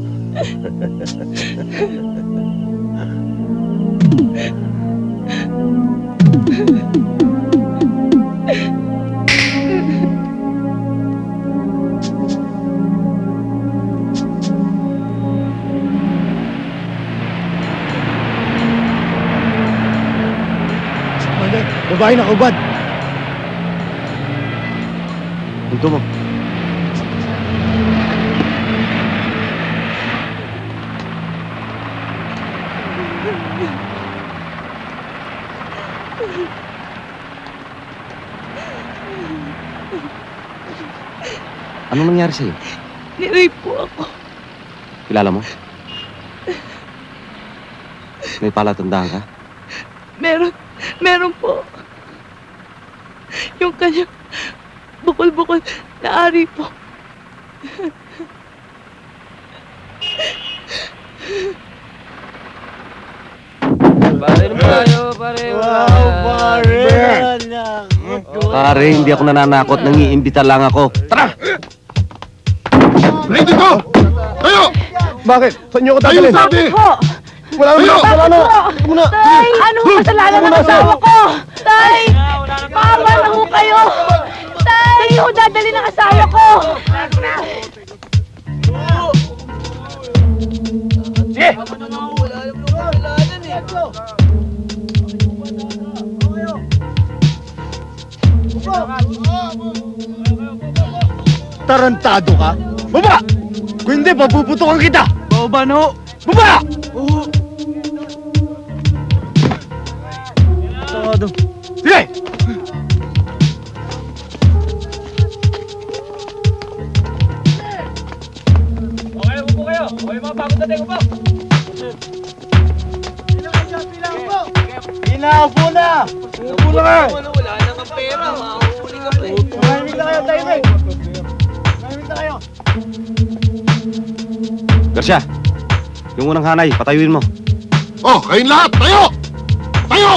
Babae na ubad. Hinto mo. Anong nangyari sa'yo? Nirape po ako. Kilala mo? May palatandaan ka? Meron. Meron po. Yung kanyang bukol-bukol na ari po. Pare na tayo, pare. Wow, pare. Pare, hindi ako nananakot. Nangiimbita lang ako. Tara! Ready ko! Tayo! Bakit? Saan niyo ako dadalhin? Tayo sabi! Wala na, wala na. Muna. Tay! Ano ang kasalanan ng asawa ko? Tay! Mama na ho kayo! Tay! Ho dadali ng asawa ko! Sige! Tarantado ka? Baba! Kung hindi, papuputukan kita! Baba na ho! Baba! Oo. Tarantado. Sige! Okay, upo kayo. Okay, mga bagong dating upo. Inaupo na! Upo na ka! Wala na nga pera. Mahuhuli ka pa eh. Mahinig na kayo, timing! Mahinig na kayo! Garcia, yung unang hanay, patayuin mo. Oh, kayong lahat! Tayo! Tayo!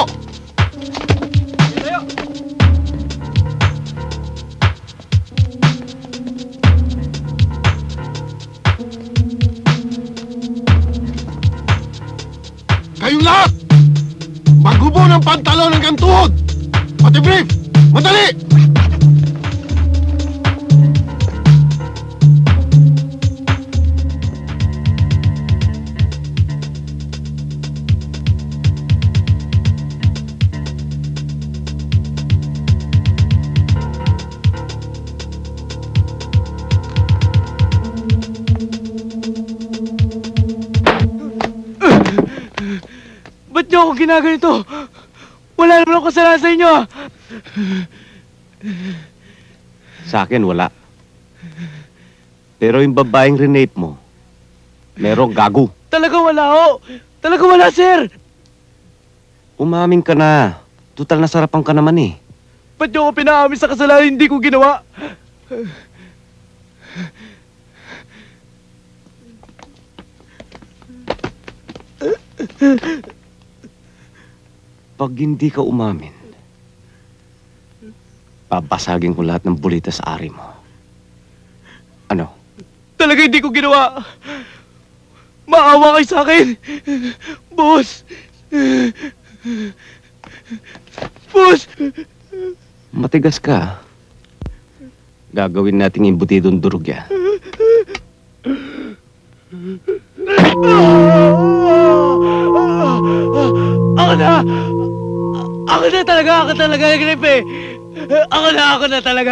Kayong lahat! Maghubo ng pantalon hanggang tuhod! Pati brief! Madali! Ba't niyo ako ginaganito? Wala naman ako kasalanan sa inyo ah! Sa akin, wala. Pero yung babaeng rinape mo, merong gago. Talaga wala ho! Talaga wala, sir! Umamin ka na. Tutal nasarapan ka naman eh. Ba't niyo ako pinaamin sa kasalanan hindi ko ginawa? Pag hindi ka umamin, babasagin ko lahat ng bulita sa ari mo. Ano? Talaga hindi ko ginawa! Maawa kayo sa akin! Boss! Boss! Matigas ka. Gagawin nating imbutidong durog yan. Ako na! Ako na talaga! Ako talaga nagrip eh! Ako na! Ako na talaga!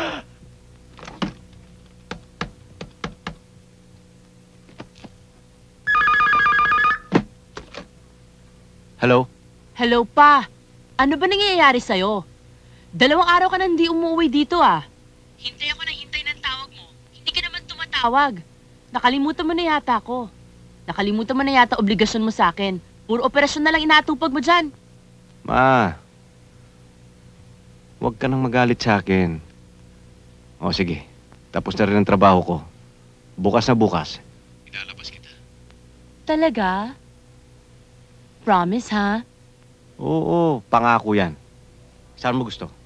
Hello? Hello pa. Ano ba nangyayari sa'yo? Dalawang araw ka na hindi umuwi dito ah. Hintay ako ng hintay ng tawag mo. Hindi ka naman tumatawag. Nakalimutan mo na yata ako. Nakalimutan mo na yata obligasyon mo sa akin. Puro operasyon na lang inatupag mo dyan. Ma, huwag ka nang magalit sa akin. O sige, tapos na rin ang trabaho ko. Bukas na bukas, ilalabas kita. Talaga? Promise, ha? Oo, pangako yan. Saan mo gusto?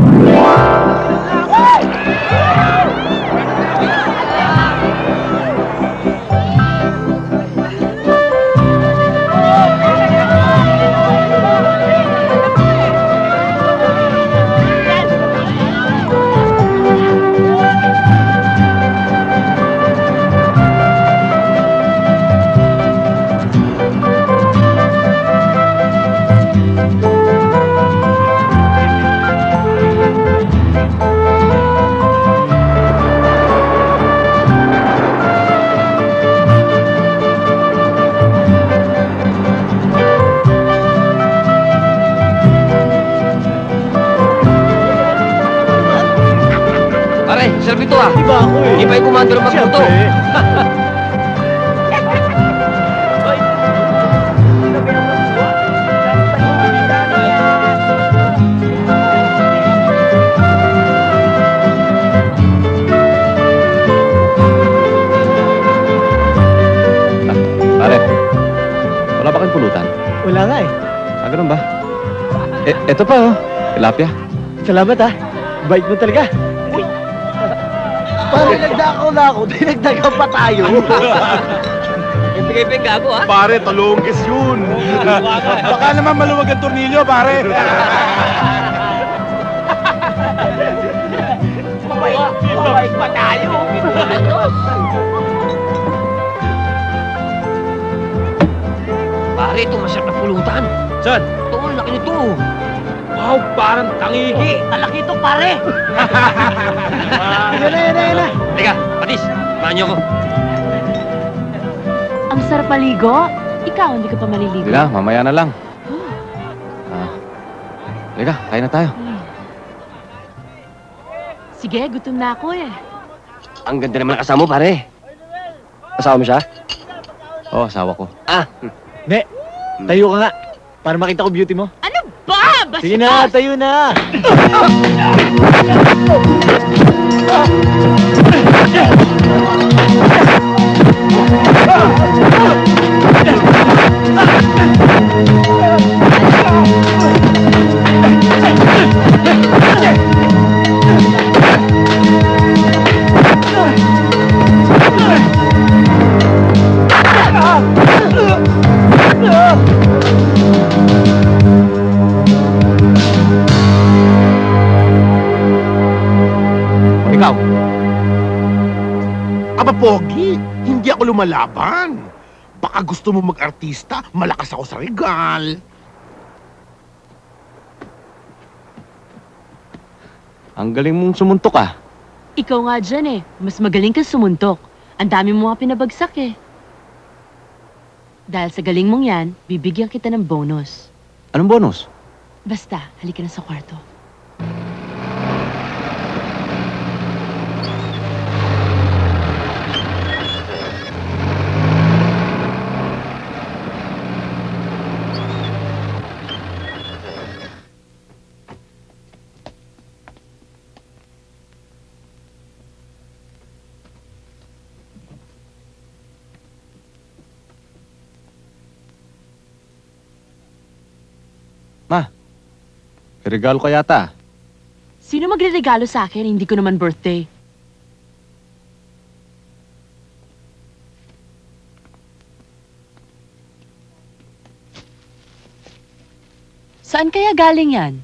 Selfie to ah. Iba ako eh. Iba yung kumando ng magputo. Pare, wala ba kayong pulutan? Wala nga eh. Ah, ganun ba? Eh, eto pa oh. Tilapia. Salamat ah. Bait mo talaga. Pare, nagdakaw na ako. Dinagdagan pa tayo. Ibigay pa yung gago, ha? Pare, talongges yun. Baka naman maluwag ang tornilyo, pare. Mabait pa tayo. Pare, ito masarap na pulutan. Saan? Ito, ang laki nito. Wow, parang tangigi. Malaki ito, pare. Yan na, yan na, yan na. Teka, Patis, samahan niyo ko. Ang sarap maligo. Ikaw, hindi ka pa maliligo. Hindi na, mamaya na lang. Ah, Halika, kain na tayo. Sige, gutom na ako eh. Ang ganda naman ang kasama mo, pare. Kasama mo siya? Oo, oh, asawa ko. Ah, ne, tayo ka nga. Para makita ko beauty mo. Ano ba? Basta Sige na, tayo na. Ikaw? Aba, Pogi, hindi ako lumalaban. Baka gusto mo mag-artista, malakas ako sa regal. Ang galing mong sumuntok ah. Ikaw nga dyan eh. Mas magaling ka sumuntok. Ang dami mo nga pinabagsak eh. Dahil sa galing mong yan, bibigyan kita ng bonus. Anong bonus? Basta, halika na sa kwarto. Ma, regalo ka yata. Sino magre-regalo sa akin? Hindi ko naman birthday. Saan kaya galing yan?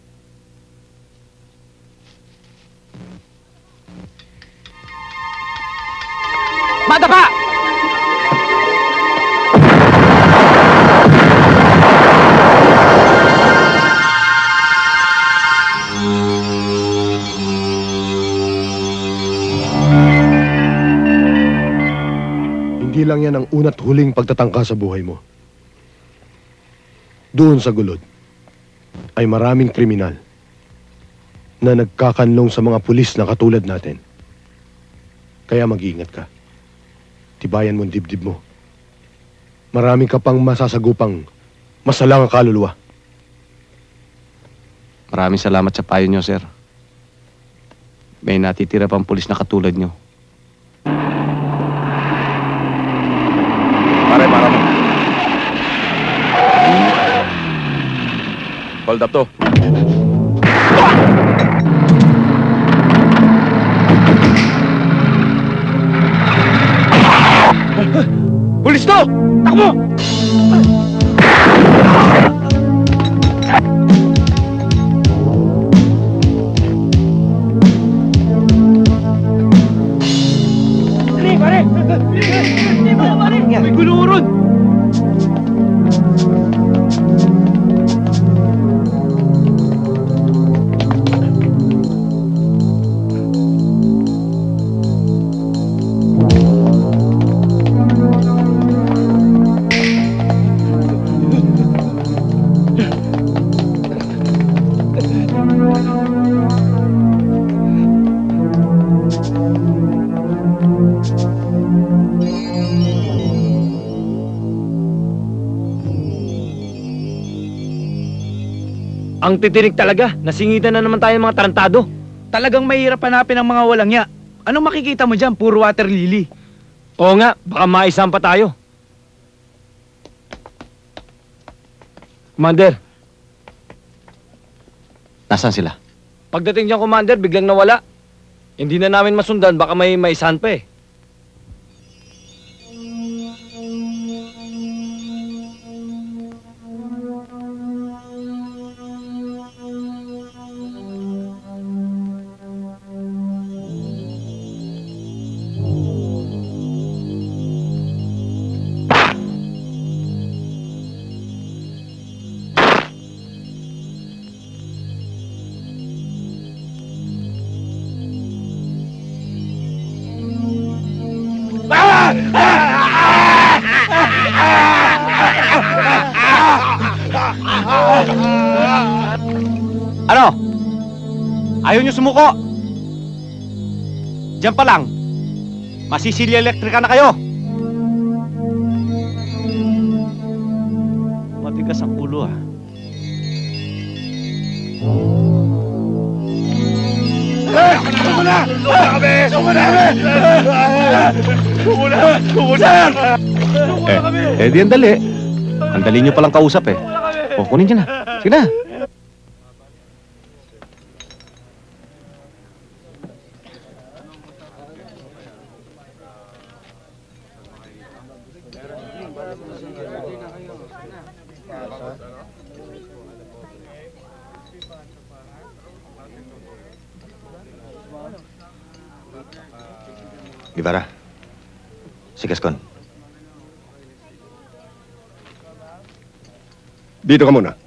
Madapa! Hindi lang yan ang una't huling pagtatangka sa buhay mo. Doon sa gulod ay maraming kriminal na nagkakanlong sa mga pulis na katulad natin. Kaya mag-iingat ka. Tibayan mo ang dibdib mo. Marami ka pang masasagupang masalang ang kaluluwa. Maraming salamat sa payo nyo, sir. May natitira pang pulis na katulad nyo. Pare, para mo. Hold up to. Pulis to! Takbo! Pare, pare! May gulo ron! Ang titirik talaga. Nasingitan na naman tayo ng mga tarantado. Talagang mahirap hanapin ang mga walang ya. Anong makikita mo dyan? Puro water lily. Oo nga, baka maisam pa tayo. Commander. Nasaan sila? Pagdating niya, Commander, biglang nawala. Hindi na namin masundan, baka may maisan pa eh. Ayaw nyo sumuko. Diyan pa lang, masisilya elektrika na kayo. Matigas ang ulo ah. Eh! Sumo na! Sumo na kami! Sumo na kami! Sumo na! Sumo na! Sumo na kami! Eh, di ang dali. Ang dali nyo palang kausap eh. O, kunin nyo na. Sige na. Guevara, si Gascon. Dito ka muna.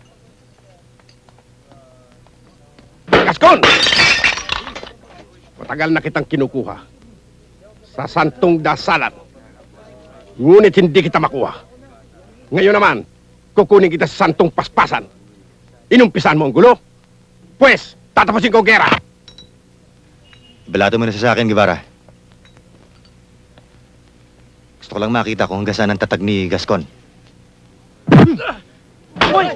Gascon! Matagal na kitang kinukuha sa santong dasalan. Ngunit hindi kita makuha. Ngayon naman, kukunin kita sa santong paspasan. Inumpisan mo ang gulo. Pwes, tatapusin ko ang gera. Balato mo na sa akin, Guevara. Gusto ko lang makita kung hanggang saan ang tatag ni Gascon. Hoy!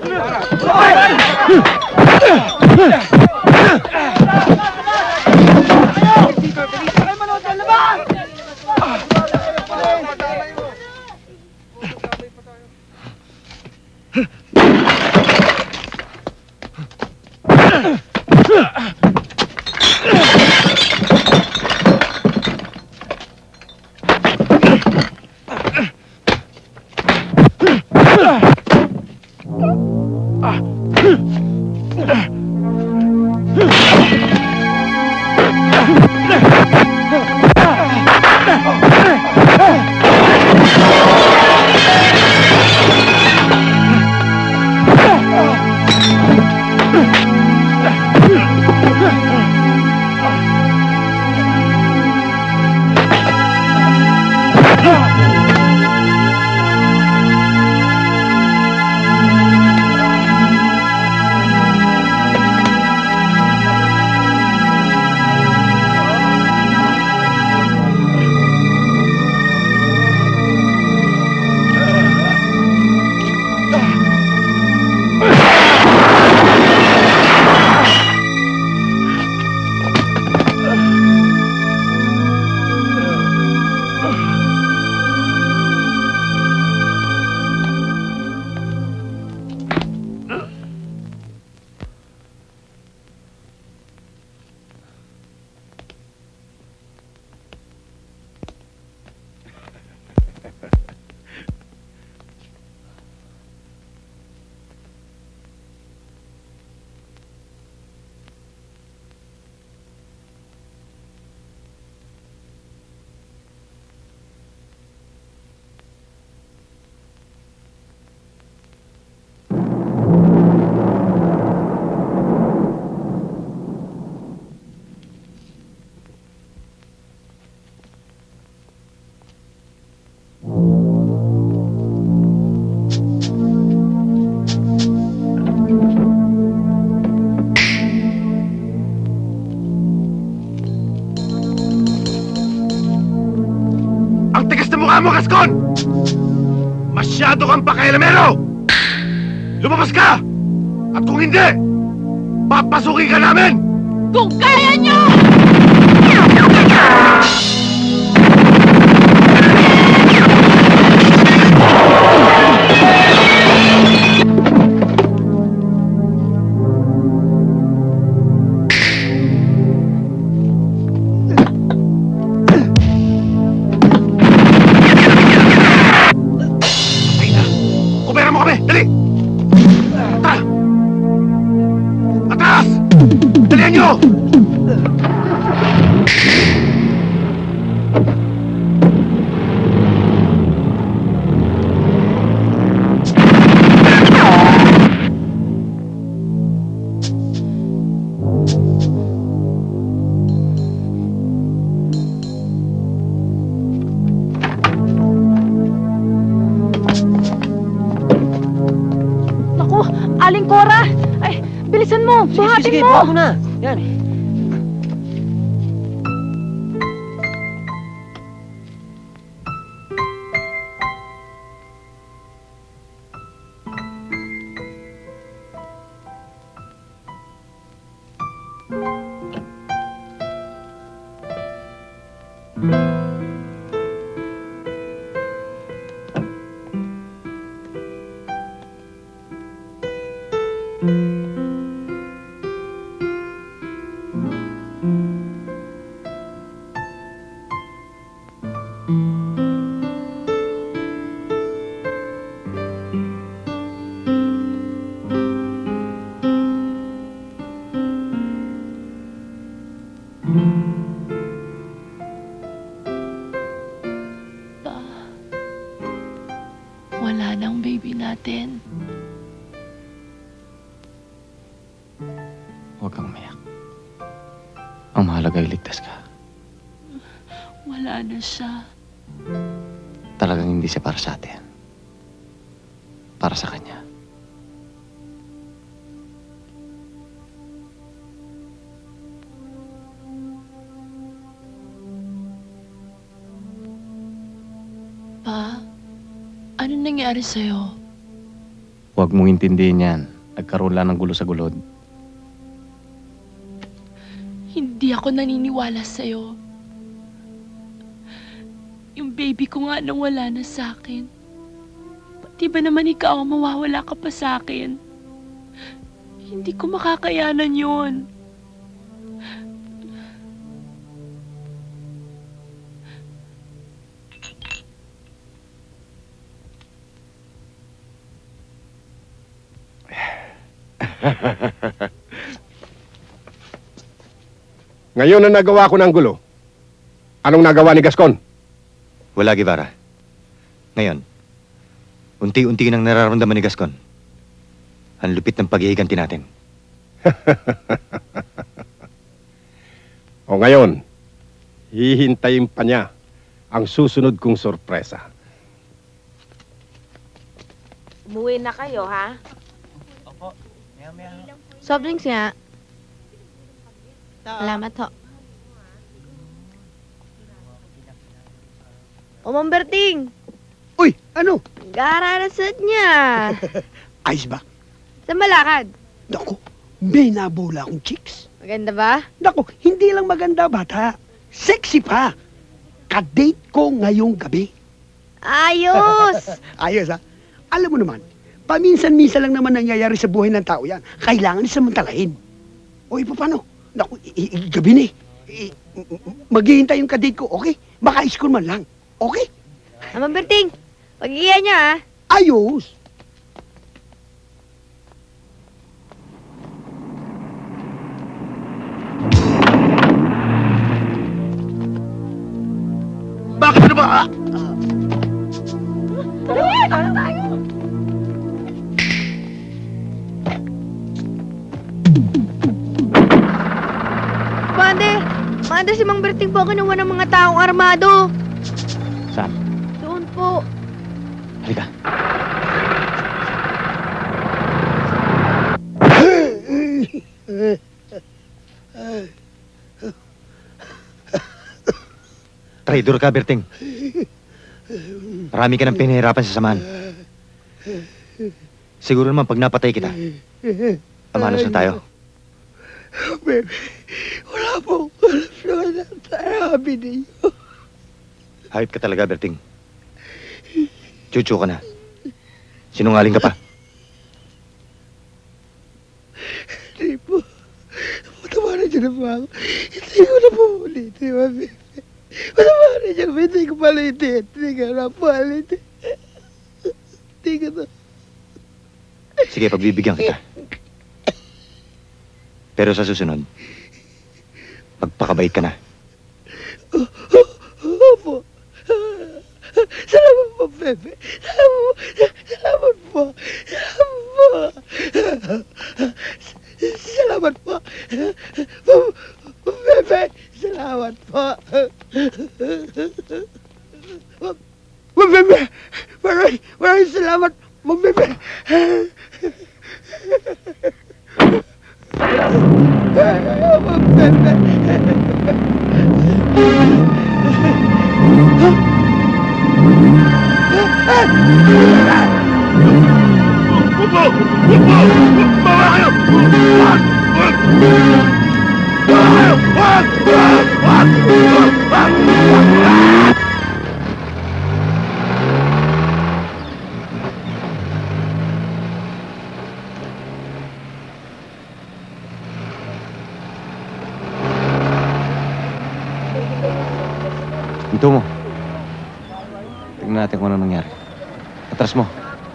Mo, Gascon! Masyado kang pakailamero! Lumabas ka! At kung hindi, papasukin ka namin! Kung kaya nyo! Aling Cora! Ay, bilisan mo! Sige, Buhatin sige, mo! buha mo na! Yan. Wala nang baby natin. Huwag kang umiyak. Ang mahalaga ay ligtas ka. Wala na siya. Talagang hindi siya para sa atin. Para sa kanya. Pa, ano nangyari sa'yo? Huwag mong intindihin yan. Nagkaroon lang ng gulo sa gulod. Hindi ako naniniwala sa'yo. Yung baby ko nga nang wala na sa akin. Pati ba naman ikaw mawawala ka pa sa akin? Hindi ko makakayanan yun. Ngayon na nagawa ko ng gulo, anong nagawa ni Gascon? Wala, Guevara. Ngayon, unti-unti nang nararamdaman ni Gascon. Ang lupit ng paghihiganti natin. O ngayon, hihintayin pa niya ang susunod kong sorpresa. Umuwi na kayo, ha? Opo. Maya-maya. Soft drinks nga. Salamat ho. O, Ma'am Berting! Uy, ano? Gararasad niya. Ayos ba? Sa malakad. Naku, may nabula akong chicks. Maganda ba? Naku, hindi lang maganda, bata. Sexy pa. Kadate ko ngayong gabi. Ayos! Ayos, ha? Alam mo naman, paminsan-minsan lang naman nangyayari sa buhay ng tao yan. Kailangan isamantalahin. O, ipa paano? Naku, i- i- gabi na eh. I- maghihintay yung kadate ko, okay? Baka school man lang. Okay? Ma'am Berting, pag-iiyan niya, ha? Ayos! Bakit na ba? Tara, tara tayo! Commander! Commander, si Mang Berting po kinuha ng mga taong armado. Saan? Doon po. Halika. Traidor ka, Berting. Marami ka ng pinahirapan sa samahan. Siguro naman pag napatay kita, amanos na tayo. Baby, wala po. Wala po. Sabi niyo. Hayop ka talaga, Berting. Chuchu ka na. Sinungaling ka pa. Hindi po. Patawarin niyo na po ako. Hindi ko na po ulitin, baby. Patawarin niyo na po. Hindi ko palitin. Hindi ko na po ulitin. Hindi ko na. Sige, pagbibigyan kita. Pero sa susunod, magpakabait ka na. Opo. Salamat po, Bebe. Salamat po. Salamat po. Salamat po. Bebe, salamat po. Bebe, maraming, maraming salamat. Bebe. Hinto mo. Tingnan natin kung ano nangyari. Atras mo.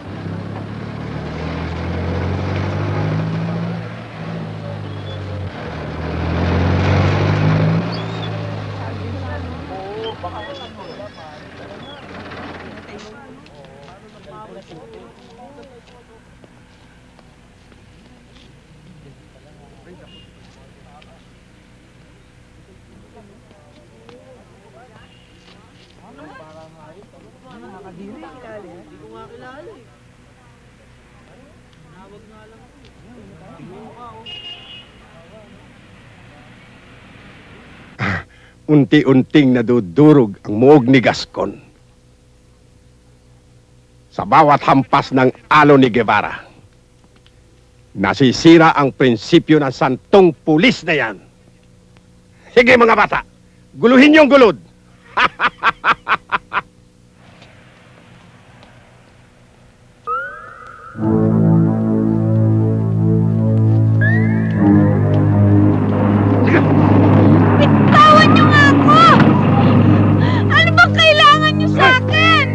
Unti-unting nadudurog ang muog ni Gascon. Sa bawat hampas ng alo ni Guevara, nasisira ang prinsipyo ng santong pulis na yan. Sige mga bata, guluhin yung gulod. Bitawan niyo nga ako! Ano bang kailangan niyo sa akin?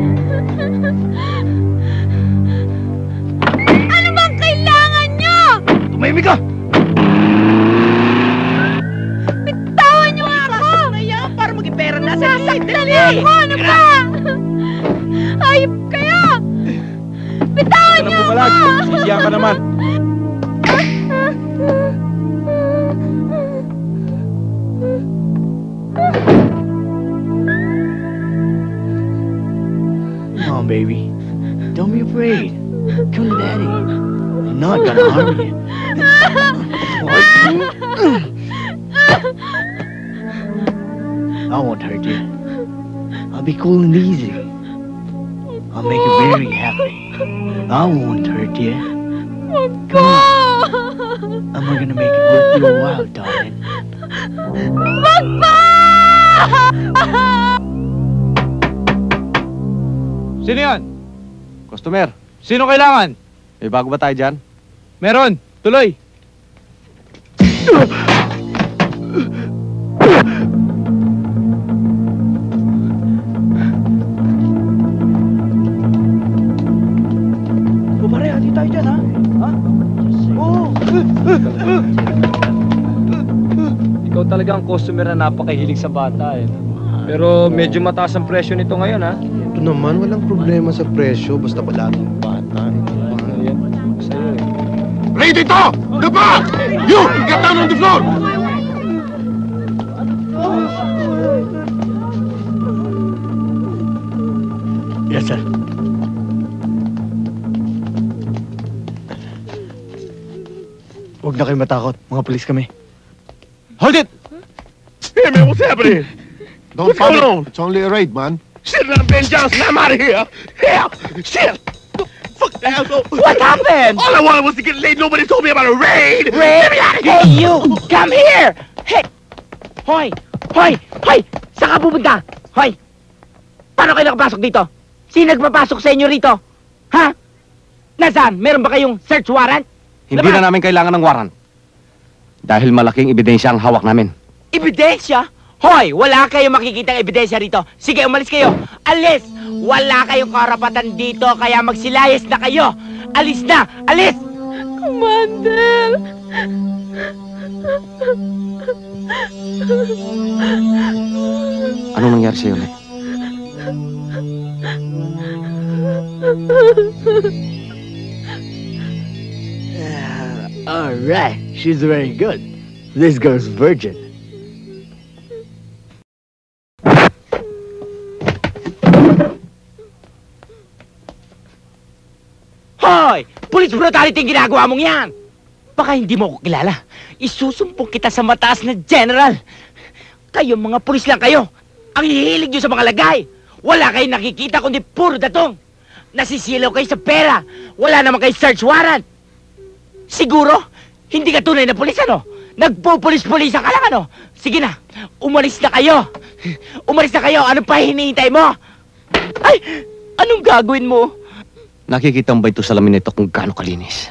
Ano bang kailangan niyo? Tumahimik ka! Bitawan niyo nga ako! Na yan para maging pera na sa Nasasaktan niyo ako! Ano ba? Ayop kayo! Bitawan niyo ako! Sisiyan ka naman. Come on, baby. Don't be afraid. Come to Daddy. I'm not gonna harm you. I won't hurt you. I'll be cool and easy. I'll make you very happy. I won't hurt you. Come on. And we're gonna make it worth your while, darling. Sino yan? Customer. Sino kailangan? May bago ba tayo dyan? Meron. Tuloy. O pare, hati tayo dyan, ha? Ha? Oo. Ikaw talaga ang customer na napakahilig sa bata eh. Pero medyo mataas ang presyo nito ngayon ha. Ito naman, walang problema sa presyo. Basta palaging bata. Ayan, sa'yo eh. Ray, dito! Dapa! You! Get down on the floor! Yes, sir. Huwag na kayo matakot. Mga pulis kami. Hold it! Hey, man, what's happening? Don't What's going panic. on? It's only a raid, man. Shit, I'm Ben Johnson. I'm out of here. Hell! Shit! Fuck the asshole. What happened? All I wanted was to get laid. Nobody told me about a raid. Ray! Get me out of here! Hey, you! Come here! Hey! Hoy! Hoy! Hoy! Saan ka pupunta? Hoy! Paano kayo nakapasok dito? Sino nagpapasok sa inyo rito? Ha? Nasaan? Meron ba kayong search warrant? Hindi na namin kailangan ng warrant. Dahil malaking ebidensya ang hawak namin. Ebidensya? Hoy! Wala kayong makikitang ebidensya rito. Sige, umalis kayo. Alis! Wala kayong karapatan dito, kaya magsilayas na kayo. Alis na! Alis! Commander! Anong nangyari sa'yo, Le? All right. She's very good. This girl's virgin. Hoy! Police brutality ang ginagawa mong yan! Baka hindi mo ako kilala. Isusumpong kita sa mataas na general. Kayo mga pulis lang kayo. Ang hihilig nyo sa mga lagay. Wala kayong nakikita kundi puro datong. Nasisilaw kayo sa pera. Wala naman kayo search warrant. Siguro, hindi ka tunay na pulis, ano? Nagpupulis-pulisan ka lang, ano? Sige na, umalis na kayo. Umalis na kayo. Ano pa hinihintay mo? Ay, anong gagawin mo? Nakikita mo ba ito sa lamin nito kung gaano kalinis?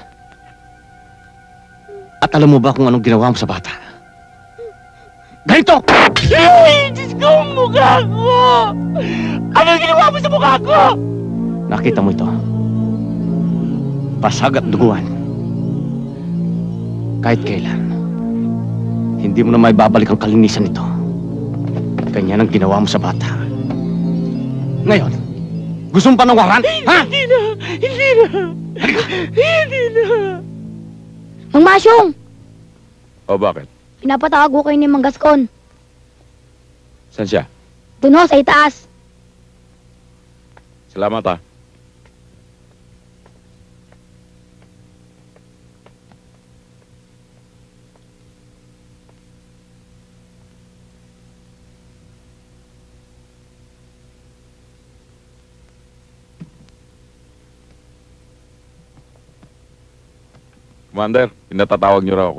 At alam mo ba kung anong ginawa mo sa bata? Ganito! Ay, Diyos ko, ang mukha ko! Anong ginawa mo sa mukha ko? Nakita mo ito? Pasag at duguan. Kahit kailan, hindi mo na may babalik ang kalinisan nito. Ganyan ang ginawa mo sa bata. Ngayon, gusto mo panawaran? Ha? Hindi na! Hindi na! Hindi na! Mang Masyong! O bakit? Pinapatawag ko kayo ni Mang Gascon. Saan siya? Doon ho, sa itaas. Salamat ah. Commander, pinatatawag niyo raw ako.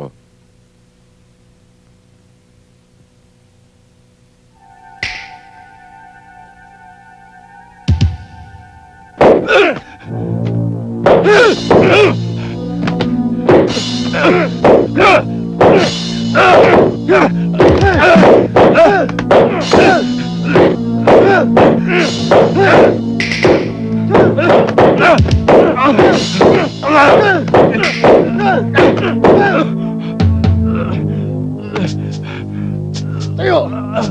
Tayo!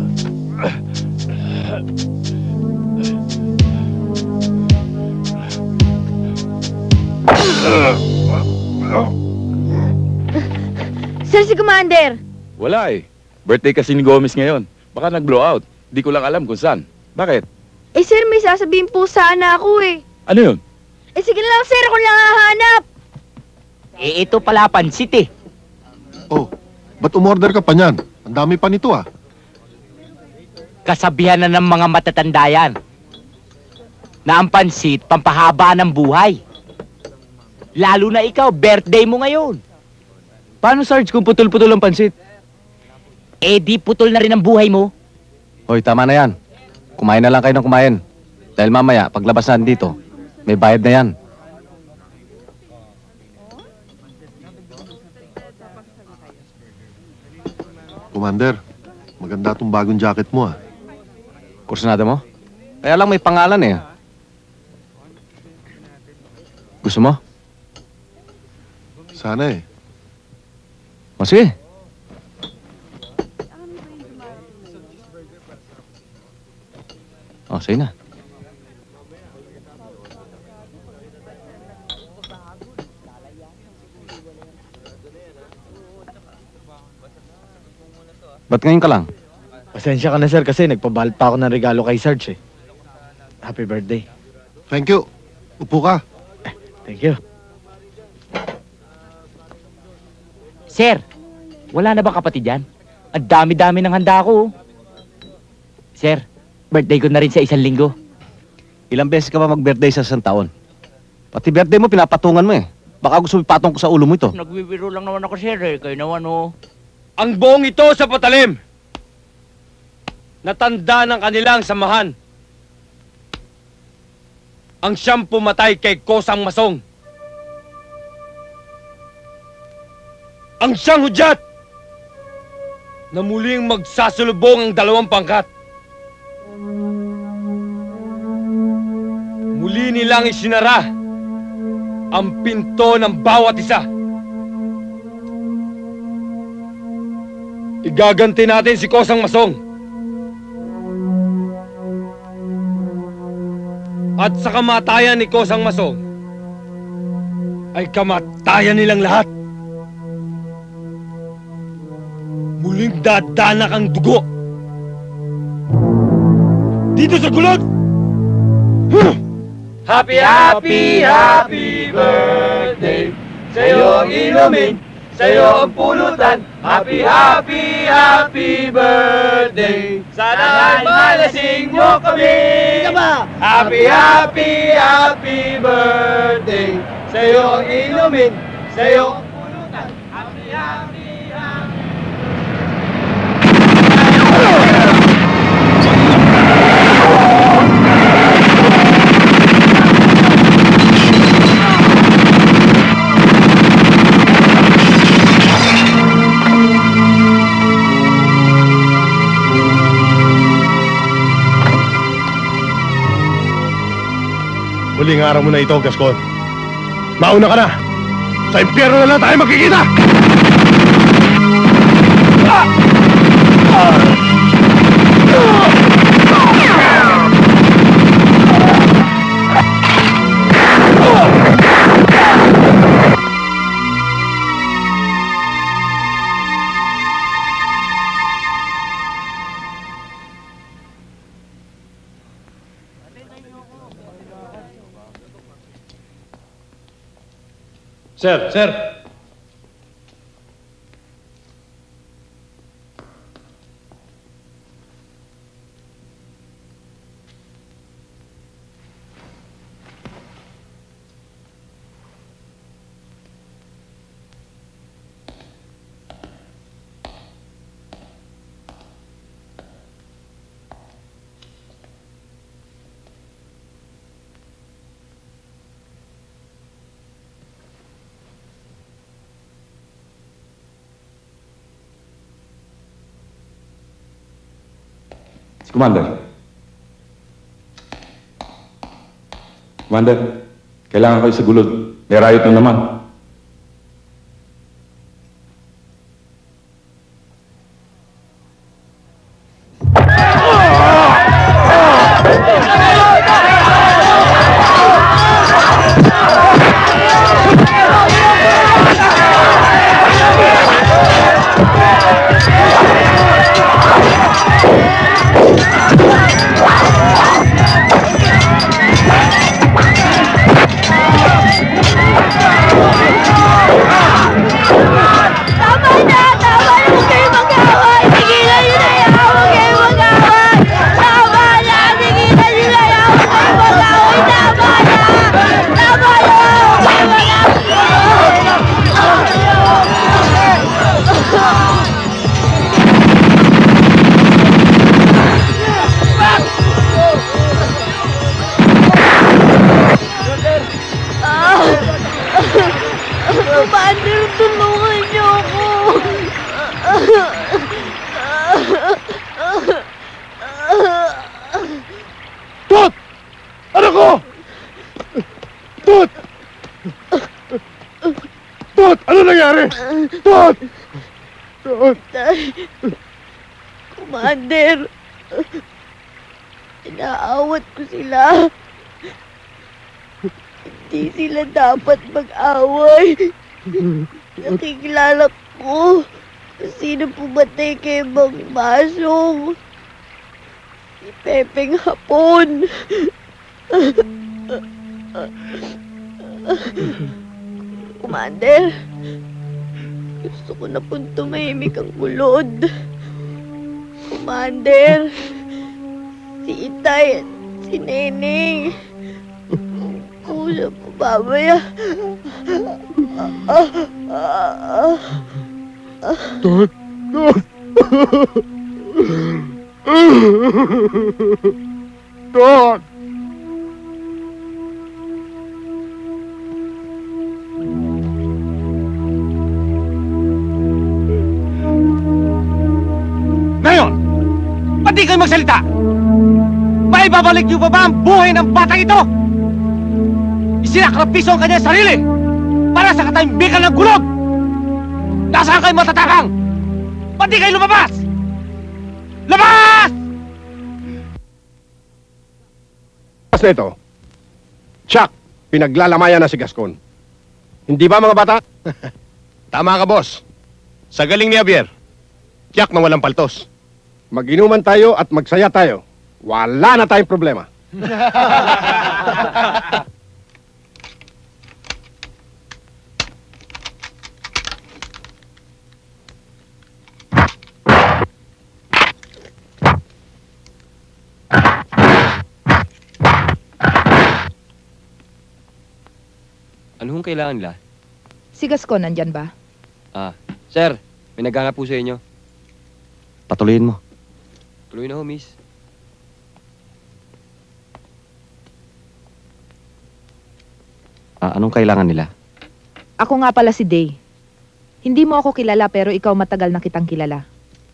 Sir, si Commander! Wala eh. Birthday kasi ni Gomez ngayon. Baka nag-blow out. Di ko lang alam kung saan. Bakit? Eh, sir, may sasabihin po sana ako eh. Ano yun? Eh, sige na lang, sir, ako lang hahanap. Eh, ito pala pansit eh. Oh, ba't umorder ka pa niyan? Ang dami pa nito ah. Kasabihan na ng mga matatanda yan. Na ang pansit, pampahaba ng buhay. Lalo na ikaw, birthday mo ngayon. Paano, Sarge, kung putol-putol ang pansit? Eh, di putol na rin ang buhay mo. Hoy, tama na yan. Kumain na lang kayo ng kumain. Dahil mamaya, paglabas na dito, may bayad na yan. Commander, maganda tong bagong jacket mo ah. Kursunada mo? Kaya lang may pangalan eh. Gusto mo? Sana eh. O sige. O, sige na. Ba't ngayon ka lang? Pasensya ka na, sir, kasi nagpabahal pa ako ng regalo kay Sarge eh. Happy birthday. Thank you. Upo ka. Thank you. Sir, wala na ba kapatid yan? Ang dami-dami ng handa ko. Sir, birthday ko na rin sa isang linggo. Ilang beses ka ba mag-birthday sa isang taon? Pati birthday mo, pinapatungan mo eh. Baka gusto mo ipatong ko sa ulo mo ito. Nagbibiro lang naman ako, sir eh. Kayo naman, oh. Ang buong ito sa patalim. Natanda ng kanilang samahan. Ang siyang pumatay kay Kosang Masong. Ang siyang hudyat na muling magsasulubong ang dalawang pangkat. Muli nilang isinara ang pinto ng bawat isa. Igaganti natin si Kosang Masong. At sa kamatayan ni Kosang Masong, ay kamatayan nilang lahat. Muling dadanak ang dugo dito sa gulod! Happy, happy, happy birthday sa'yo inumin, sa'yo ang pulutan. Happy, happy, happy birthday. Sana'y malasing mo kami. Happy, happy, happy birthday. Sa'yo ang inumin, sa'yo ang pulutan. Happy, happy, happy. Huling araw mo na ito, Gascon. Mauna ka na! Sa impyerno na lang tayo magkikita! Ah! Ah! Sir, sir. Si Commander. Commander, kailangan kayo sa gulod. May riot na naman. Commander, tulungan niyo ako! Tut! Ano ko? Tut! Tut! Ano nangyari? Tut! Tut! Commander, inaawat ko sila. Hindi sila dapat mag-away. Nakikilala ko kung sino pumatay kay Mang Masong. Si Pepeng Hapon. Commander, gusto ko na pong tumahimik ang gulod. Commander, si Itay at si Neneng. Kuya po, babaya. Tut! Tut! Tut! Ngayon, ba't di kayo magsalita? Maibabalik niyo pa ba ang buhay ng batang ito? Isinakripisyo ang kanyang sarili para sa katahimbikan ng gulod! Nasaan kayo matatakang? Ba't di kayo lumabas? Labas! Pas na ito, Chuck, pinaglalamayan na si Gascon. Hindi ba mga bata? Tama ka, boss. Sa galing ni Javier, tiyak na walang paltos. Mag-inuman tayo at magsaya tayo. Wala na tayong problema. Ano hong kailangan nila? Si Gascon, nandyan ba? Ah, sir, may naghanap po sa inyo. Patuloyin mo. Tuloy na ho, miss. Ah, anong kailangan nila? Ako nga pala si Day. Hindi mo ako kilala pero ikaw matagal na kitang kilala.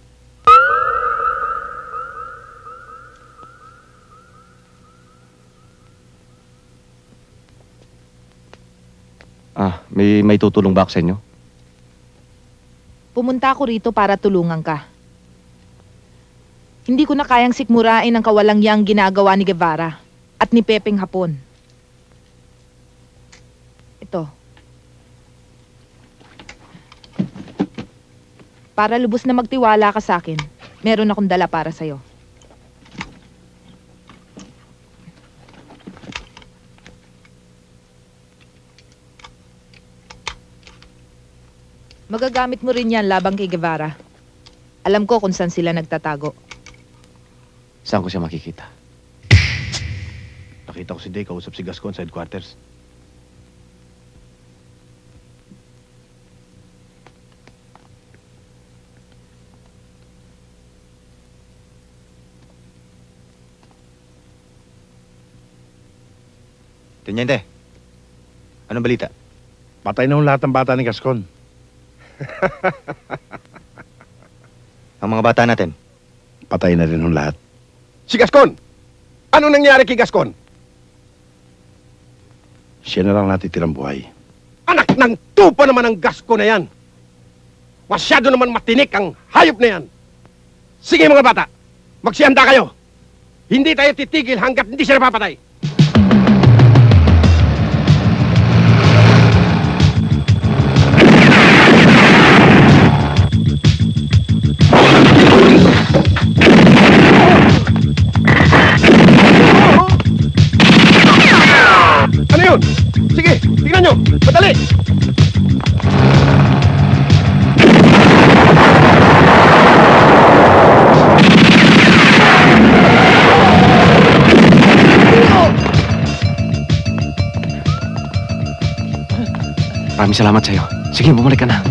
Ah, may may tutulong ba ako sa inyo? Pumunta ako rito para tulungan ka. Hindi ko na kayang sikmurain ang kawalangyang ginagawa ni Guevara at ni Pepeng Hapon. Ito. Para lubos na magtiwala ka sa akin, meron akong dala para sa'yo. Magagamit mo rin yan labang kay Guevara. Alam ko kung saan sila nagtatago. Saan ko siya makikita? Nakita ko si Day kausap si Gascon sa headquarters. Teniente, anong balita? Patay na yung lahat ng bata ni Gascon. Ang mga bata natin? Patay na rin yung lahat. Si Gascon! Ano nangyari kay Gascon? Siya na lang natitirang buhay. Anak ng tupa naman ang Gascon na yan! Masyado naman matinik ang hayop na yan! Sige mga bata, magsihanda kayo! Hindi tayo titigil hanggat hindi siya napapatay! Ano yun? Sige, tingnan nyo! Madali! Maraming salamat sa'yo. Sige, bumalik ka na.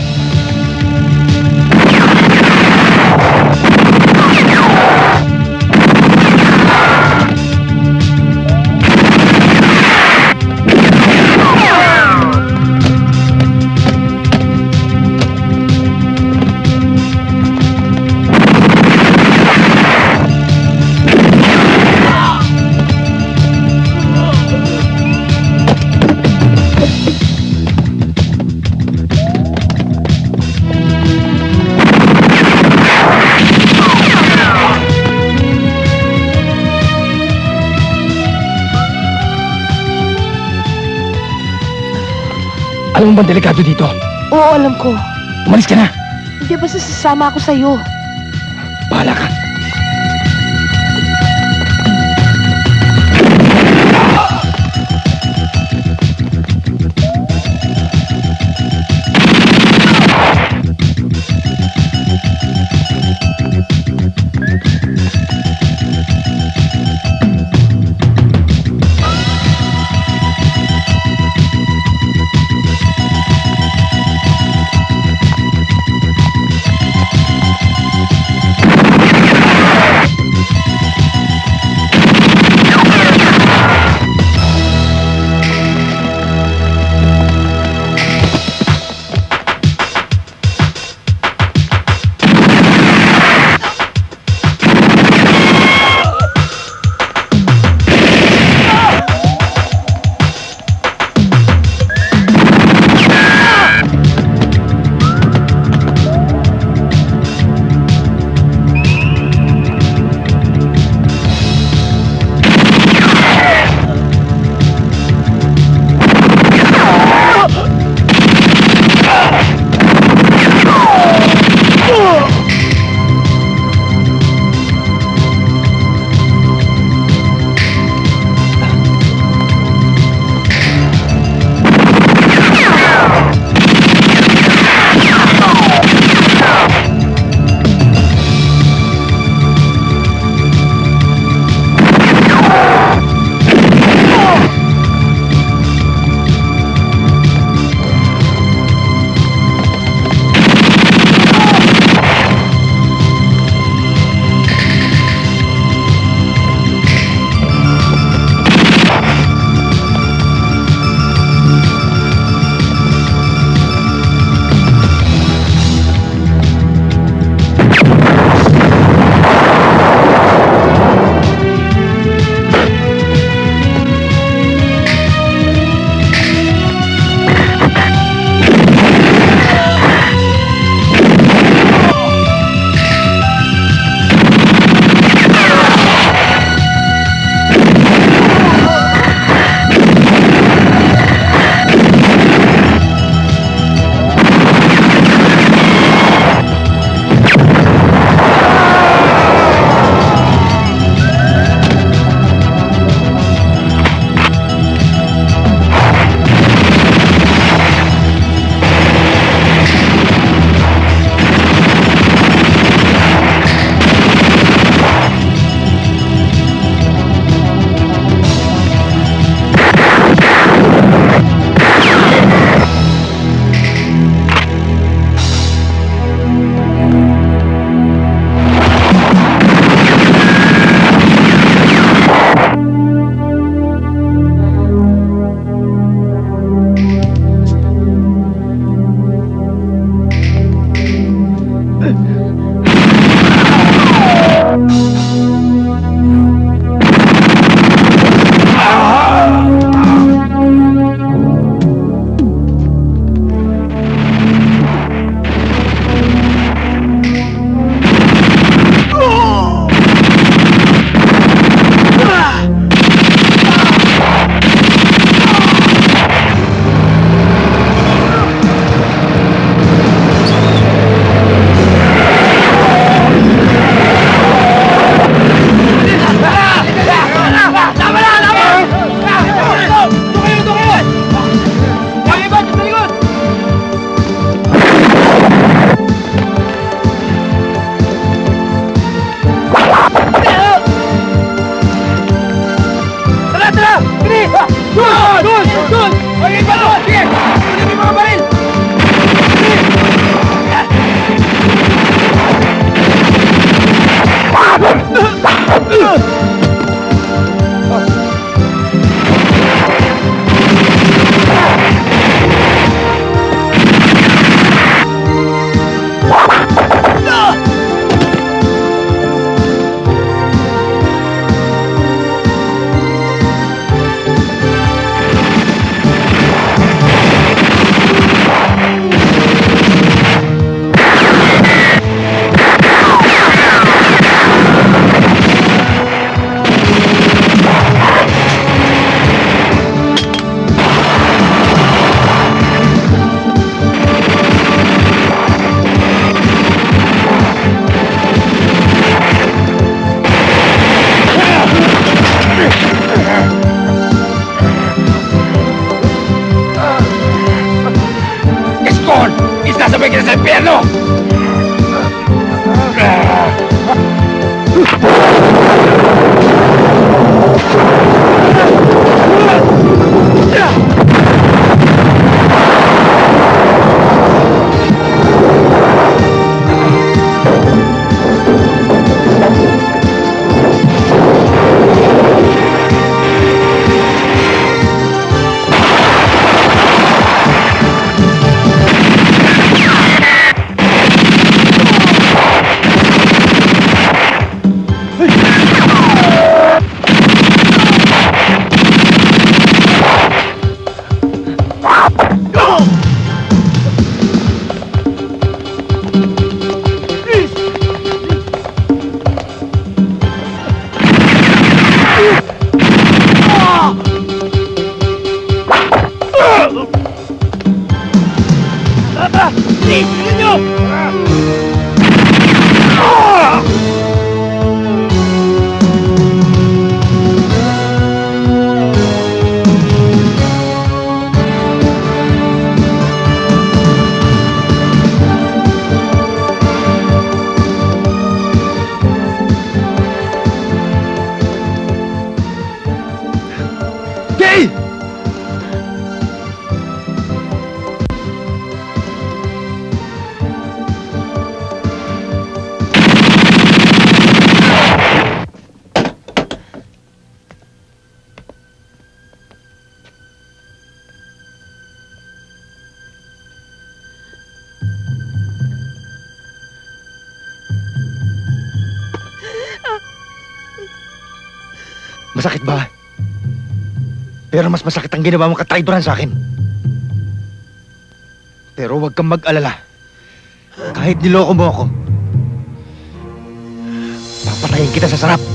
Alam mo bang delikado dito? Oo, alam ko. Umalis ka na. Hindi ba sasama ako sa'yo? Bahala ka. Doon! Doon! Doon! Okay ba doon? Sige! Kunin mo yung mga baril! Isasabay kita sa impyerno! Masakit ba? Pero mas masakit ang ginawa mong katraidoran sa akin. Pero huwag kang mag-alala. Kahit niloko mo ako, papatayin kita sa sarap.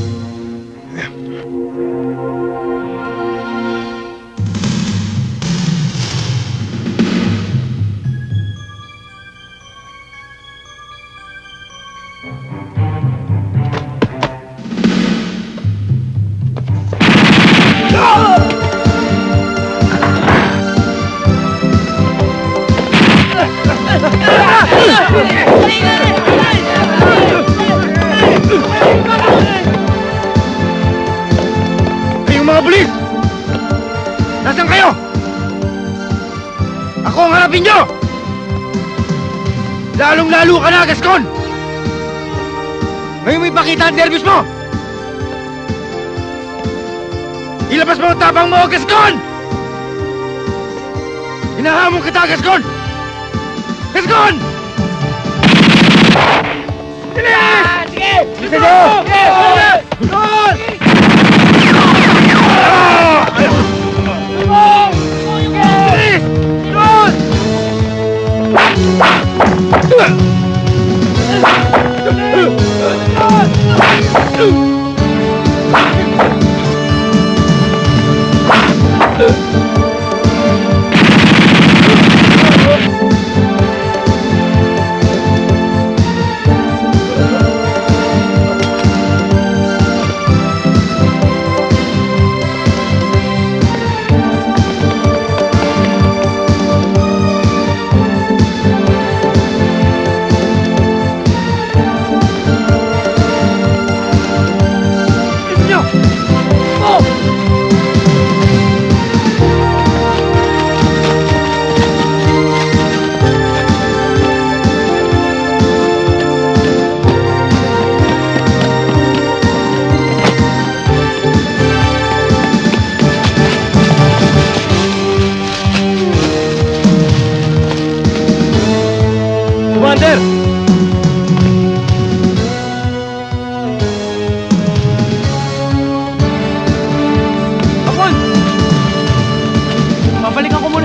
Kayong mga pulis! Nasaan kayo? Ako ang harapin nyo! Lalong-lalo ka na, Gascon! Ngayon mo ipakita ang nervyos mo! Ilabas mo ang tapang mo, Gascon! Hinahamon kita, Gascon! Gascon! Sige! Sige! Sige! Sige! Doon!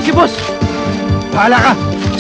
Sige, boss! Bahala ka!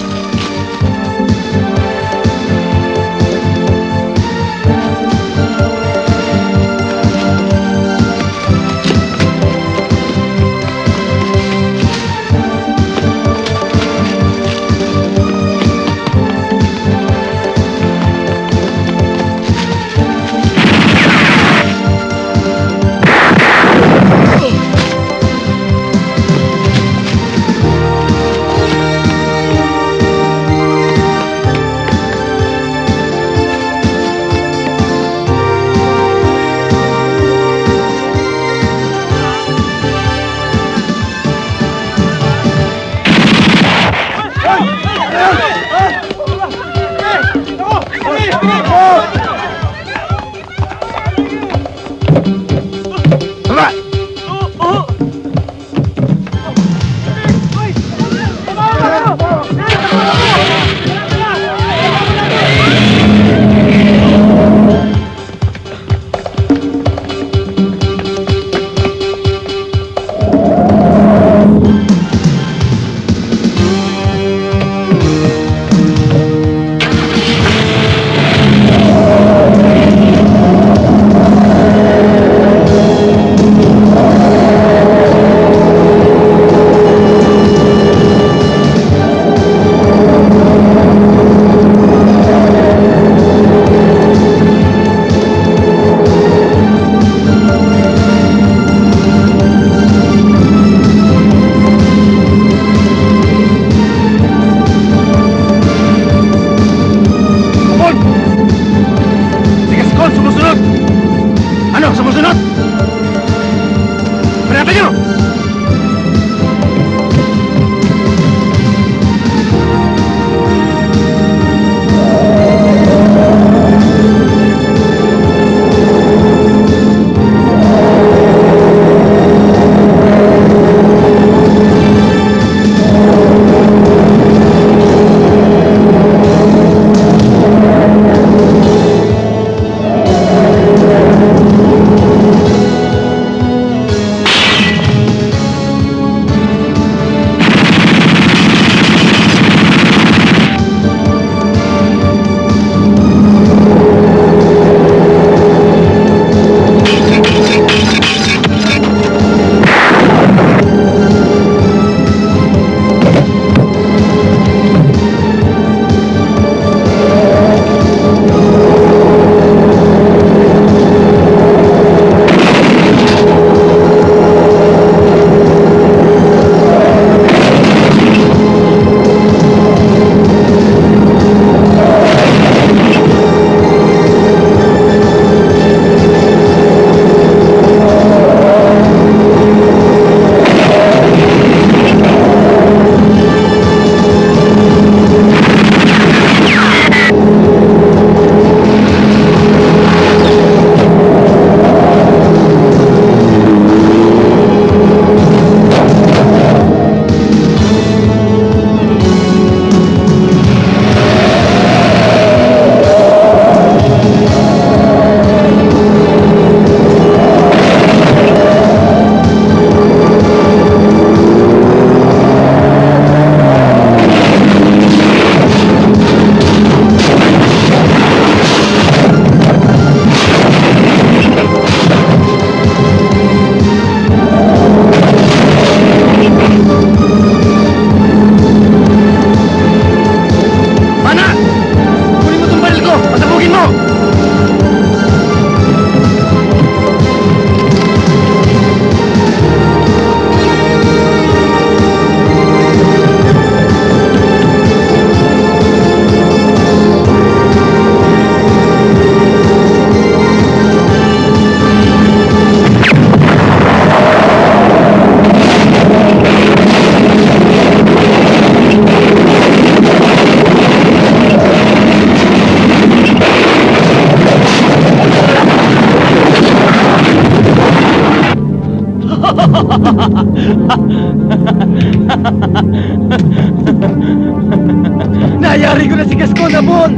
Nayari ko na si Gascon, Abon!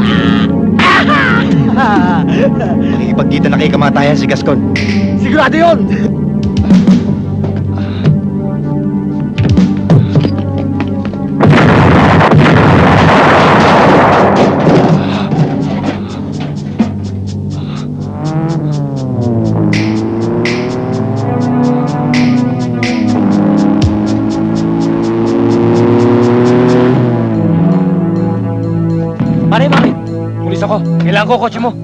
Nakikipagkita na kay kamatayan si Gascon. Sigurado yun! Kailangan ko kotse mo.